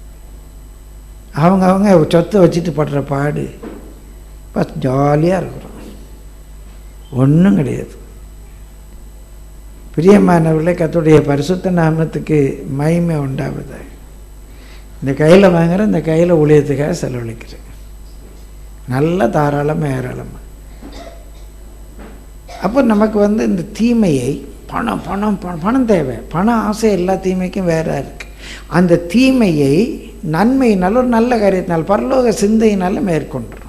அவங்க அவங்க சொத்தை வச்சுட்டு படுற பாடு பார்த்து ஜாலியாக இருக்கிறோம், ஒன்றும் கிடையாது. பிரியமானவர்களே, கர்த்தருடைய பரிசுத்த நாமத்துக்கு மகிமை உண்டாவதாக. இந்த கையில் வாங்குற, இந்த கையில் ஊழியத்துக்காக செலவழிக்கிறேன், நல்ல தாராளமாக ஏராளமாக. அப்போ நமக்கு வந்து இந்த தீமையை, பணம் பணம் பணம் பணம் தேவை, பண ஆசை எல்லா தீமைக்கும் வேற இருக்குது. அந்த தீமையை நன்மையினால், ஒரு நல்ல காரியத்தினால், பரலோக சிந்தையினால மேற்கொண்டுறோம்.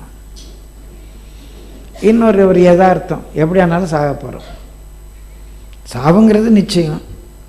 இன்னொரு ஒரு யதார்த்தம், எப்படி ஆனாலும் சாக போகிறோம். சாவுங்கிறது நிச்சயம்.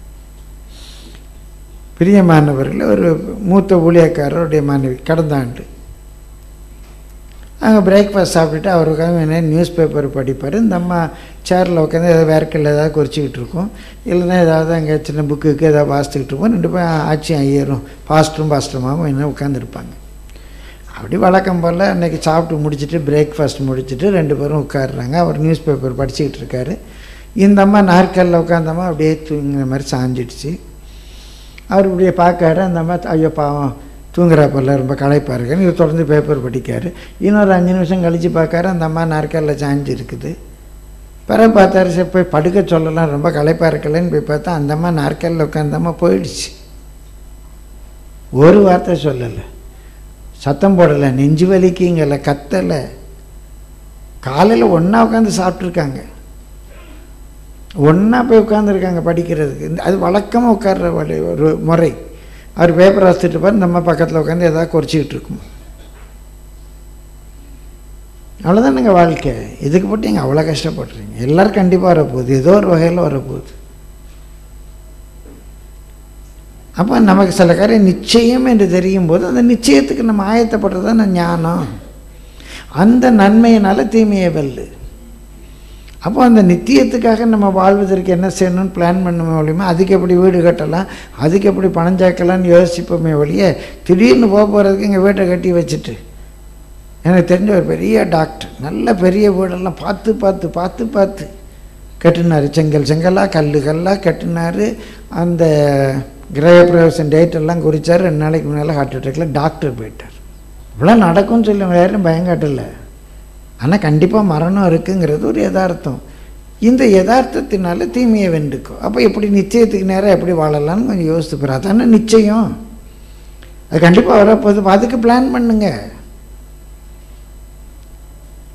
பிரியமானவர்கள், ஒரு மூத்த ஊழியக்காரருடைய மனைவி கடந்த ஆண்டு அங்கே பிரேக்ஃபாஸ்ட் சாப்பிட்டுட்டு அவருக்காக என்ன நியூஸ் பேப்பர் படிப்பார். இந்த அம்மா சேரில் உட்காந்து ஏதாவது வேர்க்கில் ஏதாவது குறிச்சிக்கிட்டு இருக்கோம், இல்லைன்னா ஏதாவது அங்கே சின்ன புக்குக்கு ஏதாவது வாசித்துக்கிட்டு இருப்போம். ரெண்டு பேரும் ஆச்சியும் ஐயரும் பாஸ்டரும் பாஸ்டருமாவும் என்ன உட்காந்துருப்பாங்க. அப்படி வழக்கம் போல் அன்றைக்கி சாப்பிட்டு முடிச்சுட்டு பிரேக்ஃபாஸ்ட் முடிச்சுட்டு ரெண்டு பேரும் உட்காடுறாங்க. அவர் நியூஸ் பேப்பர் படிச்சுக்கிட்டு இருக்காரு. இந்த அம்மா நாற்காலில் உட்காந்தம்மா அப்படியே தூங்குற மாதிரி சாஞ்சிடுச்சு. அவர் இப்படியே பார்க்காரு. அந்த அம்மா ஐயோ பாவம் தூங்குறாப்பெல்லாம் ரொம்ப களைப்பாக இருக்குன்னு இவர் தொடர்ந்து பேப்பர் படிக்காரு. இன்னொரு அஞ்சு நிமிஷம் கழித்து பார்க்காரு, அந்த அம்மா நாற்காலில் சாஞ்சி இருக்குது. பிறகு பார்த்தாரு, சரி போய் படுக்க சொல்லலாம், ரொம்ப களைப்பாக இருக்கலன்னு போய் பார்த்தா அந்த அம்மா நாற்காலில் உட்காந்தம்மா போயிடுச்சு. ஒரு வார்த்தை சொல்லலை, சத்தம் போடலை, நெஞ்சு வலிக்குங்கலை, கத்தலை. காலையில் ஒன்றா உட்காந்து சாப்பிட்ருக்காங்க, ஒன்றா போய் உட்காந்துருக்காங்க படிக்கிறதுக்கு. அது வழக்கமாக உட்கார்ற வழி ஒரு முறை. அவர் பேப்பர் வாசிச்சுட்டு இருப்பார், நம்ம பக்கத்தில் உட்காந்து எதாவது குறிச்சிக்கிட்டு இருக்கும். அவ்வளோதான் எங்கள் வாழ்க்கை. இதுக்கு போட்டு நீங்கள் அவ்வளோ கஷ்டப்படுறீங்க. எல்லோரும் கண்டிப்பாக வரப்போகுது, ஏதோ ஒரு வகையில் வரப்போகுது. அப்போ நமக்கு சில காரியம் நிச்சயம் என்று தெரியும் போது அந்த நிச்சயத்துக்கு நம்ம ஆயத்தப்படுறது தான் ஞானம். அந்த நன்மையினால் தீமையை வெல்லு. அப்போ அந்த நித்தியத்துக்காக நம்ம வாழ்வதற்கு என்ன செய்யணும்னு பிளான் பண்ணுமே ஒழியுமா, அதுக்கு எப்படி வீடு கட்டலாம், அதுக்கு எப்படி பணம் சேர்க்கலான்னு யோசிப்போமே ஒழிய, திடீர்னு போக போகிறதுக்கு எங்கள் வீட்டை கட்டி வச்சுட்டு, எனக்கு தெரிஞ்ச ஒரு பெரிய டாக்டர் நல்ல பெரிய வீடெல்லாம் பார்த்து பார்த்து பார்த்து பார்த்து கட்டினார். செங்கல் செங்கலாக கல் கல்லாக கட்டினார். அந்த கிரகப்பிரவேசம் டேட்டெல்லாம் குறித்தார். ரெண்டு நாளைக்கு முன்னால் ஹார்ட் அட்டாக்கில் டாக்டர் போயிட்டார். இவ்வளோ நடக்கும்னு சொல்லி யாரும் பயங்காட்டில்லை, ஆனால் கண்டிப்பாக மரணம் இருக்குங்கிறது ஒரு யதார்த்தம். இந்த யதார்த்தத்தினால தீமையை வெண்டுக்கும். அப்போ எப்படி நிச்சயத்துக்கு நேரம் எப்படி வாழலாம்னு கொஞ்சம் யோசித்து போகிற. அதானே நிச்சயம், அது கண்டிப்பாக வரப்போகுது. அதுக்கு பிளான் பண்ணுங்க.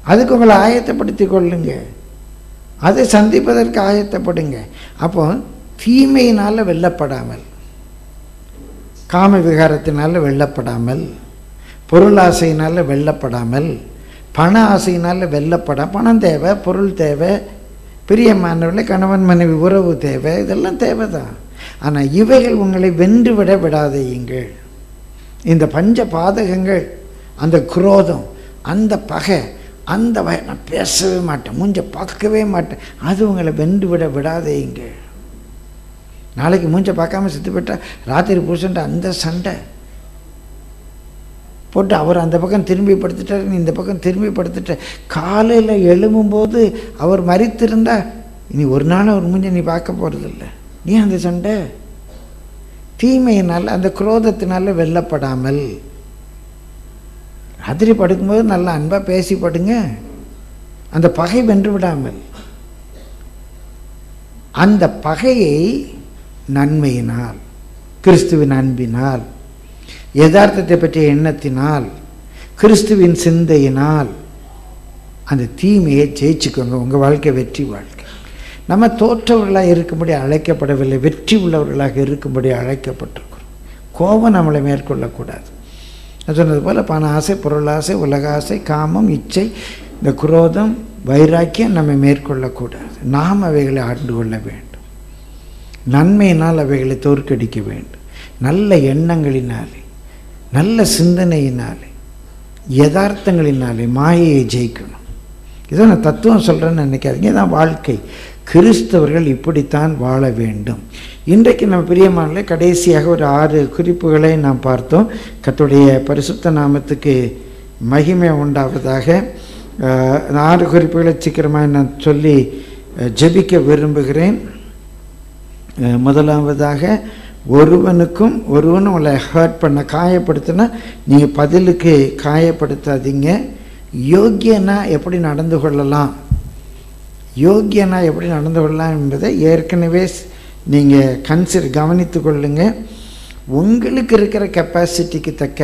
அதுக்கு உங்களை ஆயத்தப்படுத்தி கொள்ளுங்க, அதை சந்திப்பதற்கு ஆயத்தப்படுங்க. அப்போ தீமையினால் வெல்லப்படாமல், காம விகாரத்தினால் வெல்லப்படாமல், பொருளாசையினால் வெல்லப்படாமல், பண ஆசையினால் வெல்லப்பட, பணம் தேவை, பொருள் தேவை, பிரியமானவர்களே கணவன் மனைவி உறவு தேவை, இதெல்லாம் தேவை தான். ஆனால் இவைகள் உங்களை வென்றுவிட விடாதீங்கள். இந்த பஞ்ச பாதகங்கள், அந்த குரோதம், அந்த பகை, அந்த வய நான் பேசவே மாட்டேன், மூஞ்ச பார்க்கவே மாட்டேன், அது உங்களை வென்று விட விடாதீங்க. நாளைக்கு மூஞ்ச பார்க்காம செத்து போயிட்டா ராத்திரி புருஷன்ட்ட அந்த சண்டை போட்டு அவர் அந்த பக்கம் திரும்பி படுத்துட்டார், நீ இந்த பக்கம் திரும்பி படுத்துட்ட. காலையில் எழும்பும்போது அவர் மரித்திருந்தா இனி ஒரு நாள் அவர் மூஞ்ச நீ பார்க்க போகிறதில்ல. ஏன் அந்த சண்டை? தீமையினால், அந்த குரோதத்தினால வெல்லப்படாமல், ராத்திரி படுக்கும்போது நல்லா அன்பாக பேசி படுங்க, அந்த பகை வென்று விடாமல். அந்த பகையை நன்மையினால், கிறிஸ்துவின் அன்பினால், யதார்த்தத்தை பற்றிய எண்ணத்தினால், கிறிஸ்துவின் சிந்தையினால் அந்த தீமையை ஜெயிச்சுக்கோங்க. உங்கள் வாழ்க்கை வெற்றி வாழ்க்கை. நம்ம தோற்றவர்களாக இருக்கும்படி அழைக்கப்படவில்லை, வெற்றி உள்ளவர்களாக இருக்கும்படி அழைக்கப்பட்டிருக்கிறோம். கோபம் நம்மளை மேற்கொள்ளக்கூடாது. சொன்னது போல் பண ஆசை, பொருளாசை, உலக ஆசை, காமம், இச்சை, இந்த குரோதம், வைராக்கியம் நம்மை மேற்கொள்ளக்கூடாது. நாம் அவைகளை ஆண்டு கொள்ள வேண்டும். நன்மையினால் அவைகளை தோற்கடிக்க வேண்டும். நல்ல எண்ணங்களினாலே, நல்ல சிந்தனையினாலே, யதார்த்தங்களினாலே மாயையை ஜெயிக்கணும். இதை நான் தத்துவம் சொல்கிறேன்னு நினைக்காதீங்க, இதான் வாழ்க்கை. கிறிஸ்தவர்கள் இப்படித்தான் வாழ வேண்டும். இன்றைக்கு நம்ம பிரியமானே கடைசியாக ஒரு ஆறு குறிப்புகளை நாம் பார்த்தோம். கர்த்தருடைய பரிசுத்த நாமத்துக்கு மகிமை உண்டாவதாக. ஆறு குறிப்புகளை சீக்கிரமாக நான் சொல்லி ஜெபிக்க விரும்புகிறேன். முதலாவதாக, ஒருவனுக்கும் ஒருவனும் உங்களை ஹர்ட் பண்ண, காயப்படுத்தினா நீங்கள் பதிலுக்கு காயப்படுத்தாதீங்க. யோக்கியனா எப்படி நடந்து கொள்ளலாம், யோக்கியனா எப்படி நடந்து கொள்ளலாம் என்பதை ஏற்கனவே நீங்கள் கன்சிடர் கவனித்து கொள்ளுங்க. உங்களுக்கு இருக்கிற கெப்பாசிட்டிக்கு தக்க,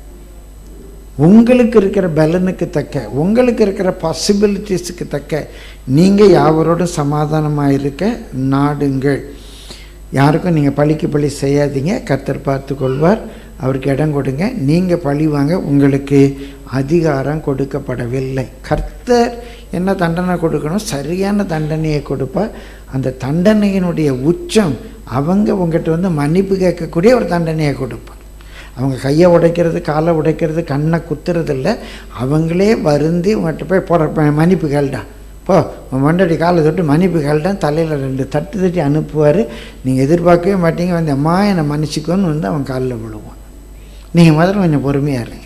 உங்களுக்கு இருக்கிற பலனுக்கு தக்க, உங்களுக்கு இருக்கிற பாசிபிலிட்டிஸுக்கு தக்க நீங்கள் யாவரோடும் சமாதானமாக இருக்க நாடுங்கள். யாருக்கும் நீங்கள் பழிக்கு பழி செய்யாதீங்க. கர்த்தர் பார்த்து கொள்வார். அவருக்கு இடம் கொடுங்க. நீங்கள் பழி வாங்க உங்களுக்கு அதிகாரம் கொடுக்கப்படவில்லை. கர்த்தர் என்ன தண்டனை கொடுக்கணும், சரியான தண்டனையை கொடுப்பார். அந்த தண்டனையினுடைய உச்சம் அவங்க உங்கள்கிட்ட வந்து மன்னிப்பு கேட்கக்கூடிய ஒரு தண்டனையை கொடுப்பார். அவங்க கையை உடைக்கிறது, காலை உடைக்கிறது, கண்ணை குத்துறது இல்லை. அவங்களே வருந்தி உங்கள்கிட்ட போய் போட மன்னிப்பு கேள்டா, போ மண்டடி காலை தொட்டு மன்னிப்பு கேள்டான் தலையில் ரெண்டு தட்டு தட்டி அனுப்புவார். நீங்கள் எதிர்பார்க்கவே மாட்டீங்க. வந்து அம்மா என்னை மன்னிச்சிக்கோன்னு வந்து அவன் காலில் விழுவான். நீங்கள் முதல்ல கொஞ்சம் பொறுமையாக இருங்க.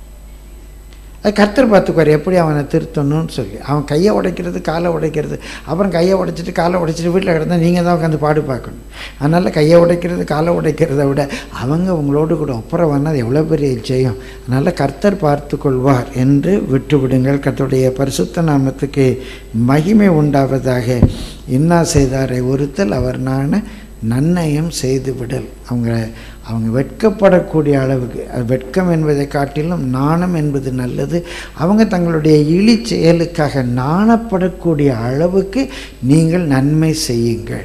அது கர்த்தர் பார்த்துக்குவார் எப்படி அவனை திருத்தணும்னு சொல்லி. அவன் கையை உடைக்கிறது, காலை உடைக்கிறது, அப்புறம் கையை உடைச்சிட்டு காலை உடைச்சிட்டு வீட்டில் கிடந்தால் நீங்கள் தான் உட்காந்து பாடு பார்க்கணும். அதனால் கையை உடைக்கிறது, காலை உடைக்கிறத விட அவங்க உங்களோடு கூட அப்புறம் வந்தால் எவ்வளோ பெரிய ஜெயம். அதனால் கர்த்தர் பார்த்து கொள்வார் என்று விட்டு விடுங்கள். கர்த்தருடைய பரிசுத்த நாமத்துக்கு மகிமை உண்டாவதாக. இன்னா செய்தாரை ஒருத்தல் அவர் நான் நன்னயம் செய்து விடல். அவங்க அவங்க வெட்கப்படக்கூடிய அளவுக்கு, அது வெட்கம் என்பதை காட்டிலும் நாணம் என்பது நல்லது. அவங்க தங்களுடைய இழி செயலுக்காக நாணப்படக்கூடிய அளவுக்கு நீங்கள் நன்மை செய்யுங்கள்.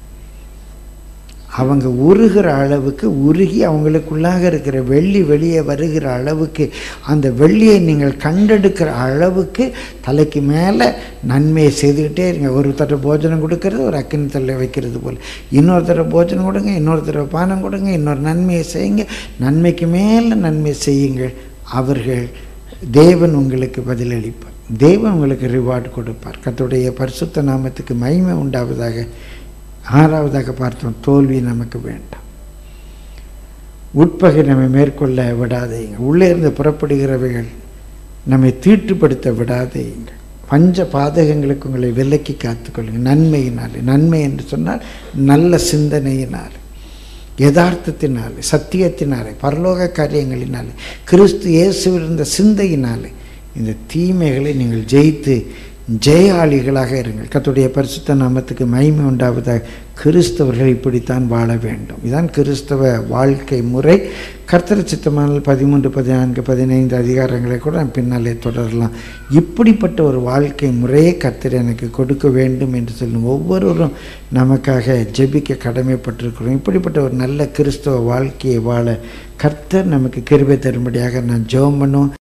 அவங்க உருகிற அளவுக்கு, உருகி அவங்களுக்குள்ளாக இருக்கிற வெள்ளி வெளியே வருகிற அளவுக்கு, அந்த வெள்ளியை நீங்கள் கண்டெடுக்கிற அளவுக்கு தலைக்கு மேலே நன்மையை செய்துக்கிட்டே இருங்க. ஒரு தடவை போஜனம் கொடுக்கறது ஒரு அக்கினி தலை வைக்கிறது போல். இன்னொரு தடவை போஜனம் கொடுங்க, இன்னொரு தடவை பானம் கொடுங்க, இன்னொரு நன்மையை செய்யுங்க. நன்மைக்கு மேலே நன்மை செய்யுங்கள். அவர்கள் தேவன் உங்களுக்கு பதிலளிப்பார். தேவன் உங்களுக்கு ரிவார்டு கொடுப்பார். கர்த்தருடைய பரிசுத்த நாமத்துக்கு மகிமை உண்டாவதாக. ஆறாவதாக பார்த்தோம், தோல்வி நமக்கு வேண்டாம். உட்பகை நம்மை மேற்கொள்ள விடாதீங்க. உள்ளே இருந்து புறப்படுகிறவைகள் நம்மை தீட்டுப்படுத்த விடாதீங்க. பஞ்ச பாதகங்களுக்கு உங்களை விலக்கி காத்துக்கொள்ளுங்க. நன்மையினாலே, நன்மை என்று சொன்னால் நல்ல சிந்தனையினாலே, யதார்த்தத்தினாலே, சத்தியத்தினாலே, பரலோக காரியங்களினாலே, கிறிஸ்து இயேசுவில் இருந்த சிந்தையினாலே இந்த தீமைகளை நீங்கள் ஜெயித்து ஜெயாளிகளாக இருங்கள். கர்த்தருடைய பரிசுத்த நாமத்துக்கு மகிமை உண்டாவதாக. கிறிஸ்தவர்கள் இப்படித்தான் வாழ வேண்டும். இதுதான் கிறிஸ்தவ வாழ்க்கை முறை. கர்த்தர் சித்தமானால் பதிமூன்று பதினான்கு பதினைந்து அதிகாரங்களை கூட நான் பின்னாலே தொடரலாம். இப்படிப்பட்ட ஒரு வாழ்க்கை முறையை கர்த்தர் எனக்கு கொடுக்க வேண்டும் என்று சொல்லும் ஒவ்வொருவரும் நமக்காக ஜெபிக்க கடமைப்பட்டிருக்கிறோம். இப்படிப்பட்ட ஒரு நல்ல கிறிஸ்தவ வாழ்க்கையை வாழ கர்த்தர் நமக்கு கிருபை தரும்படியாக நான் ஜெபம் பண்ணுவோம்.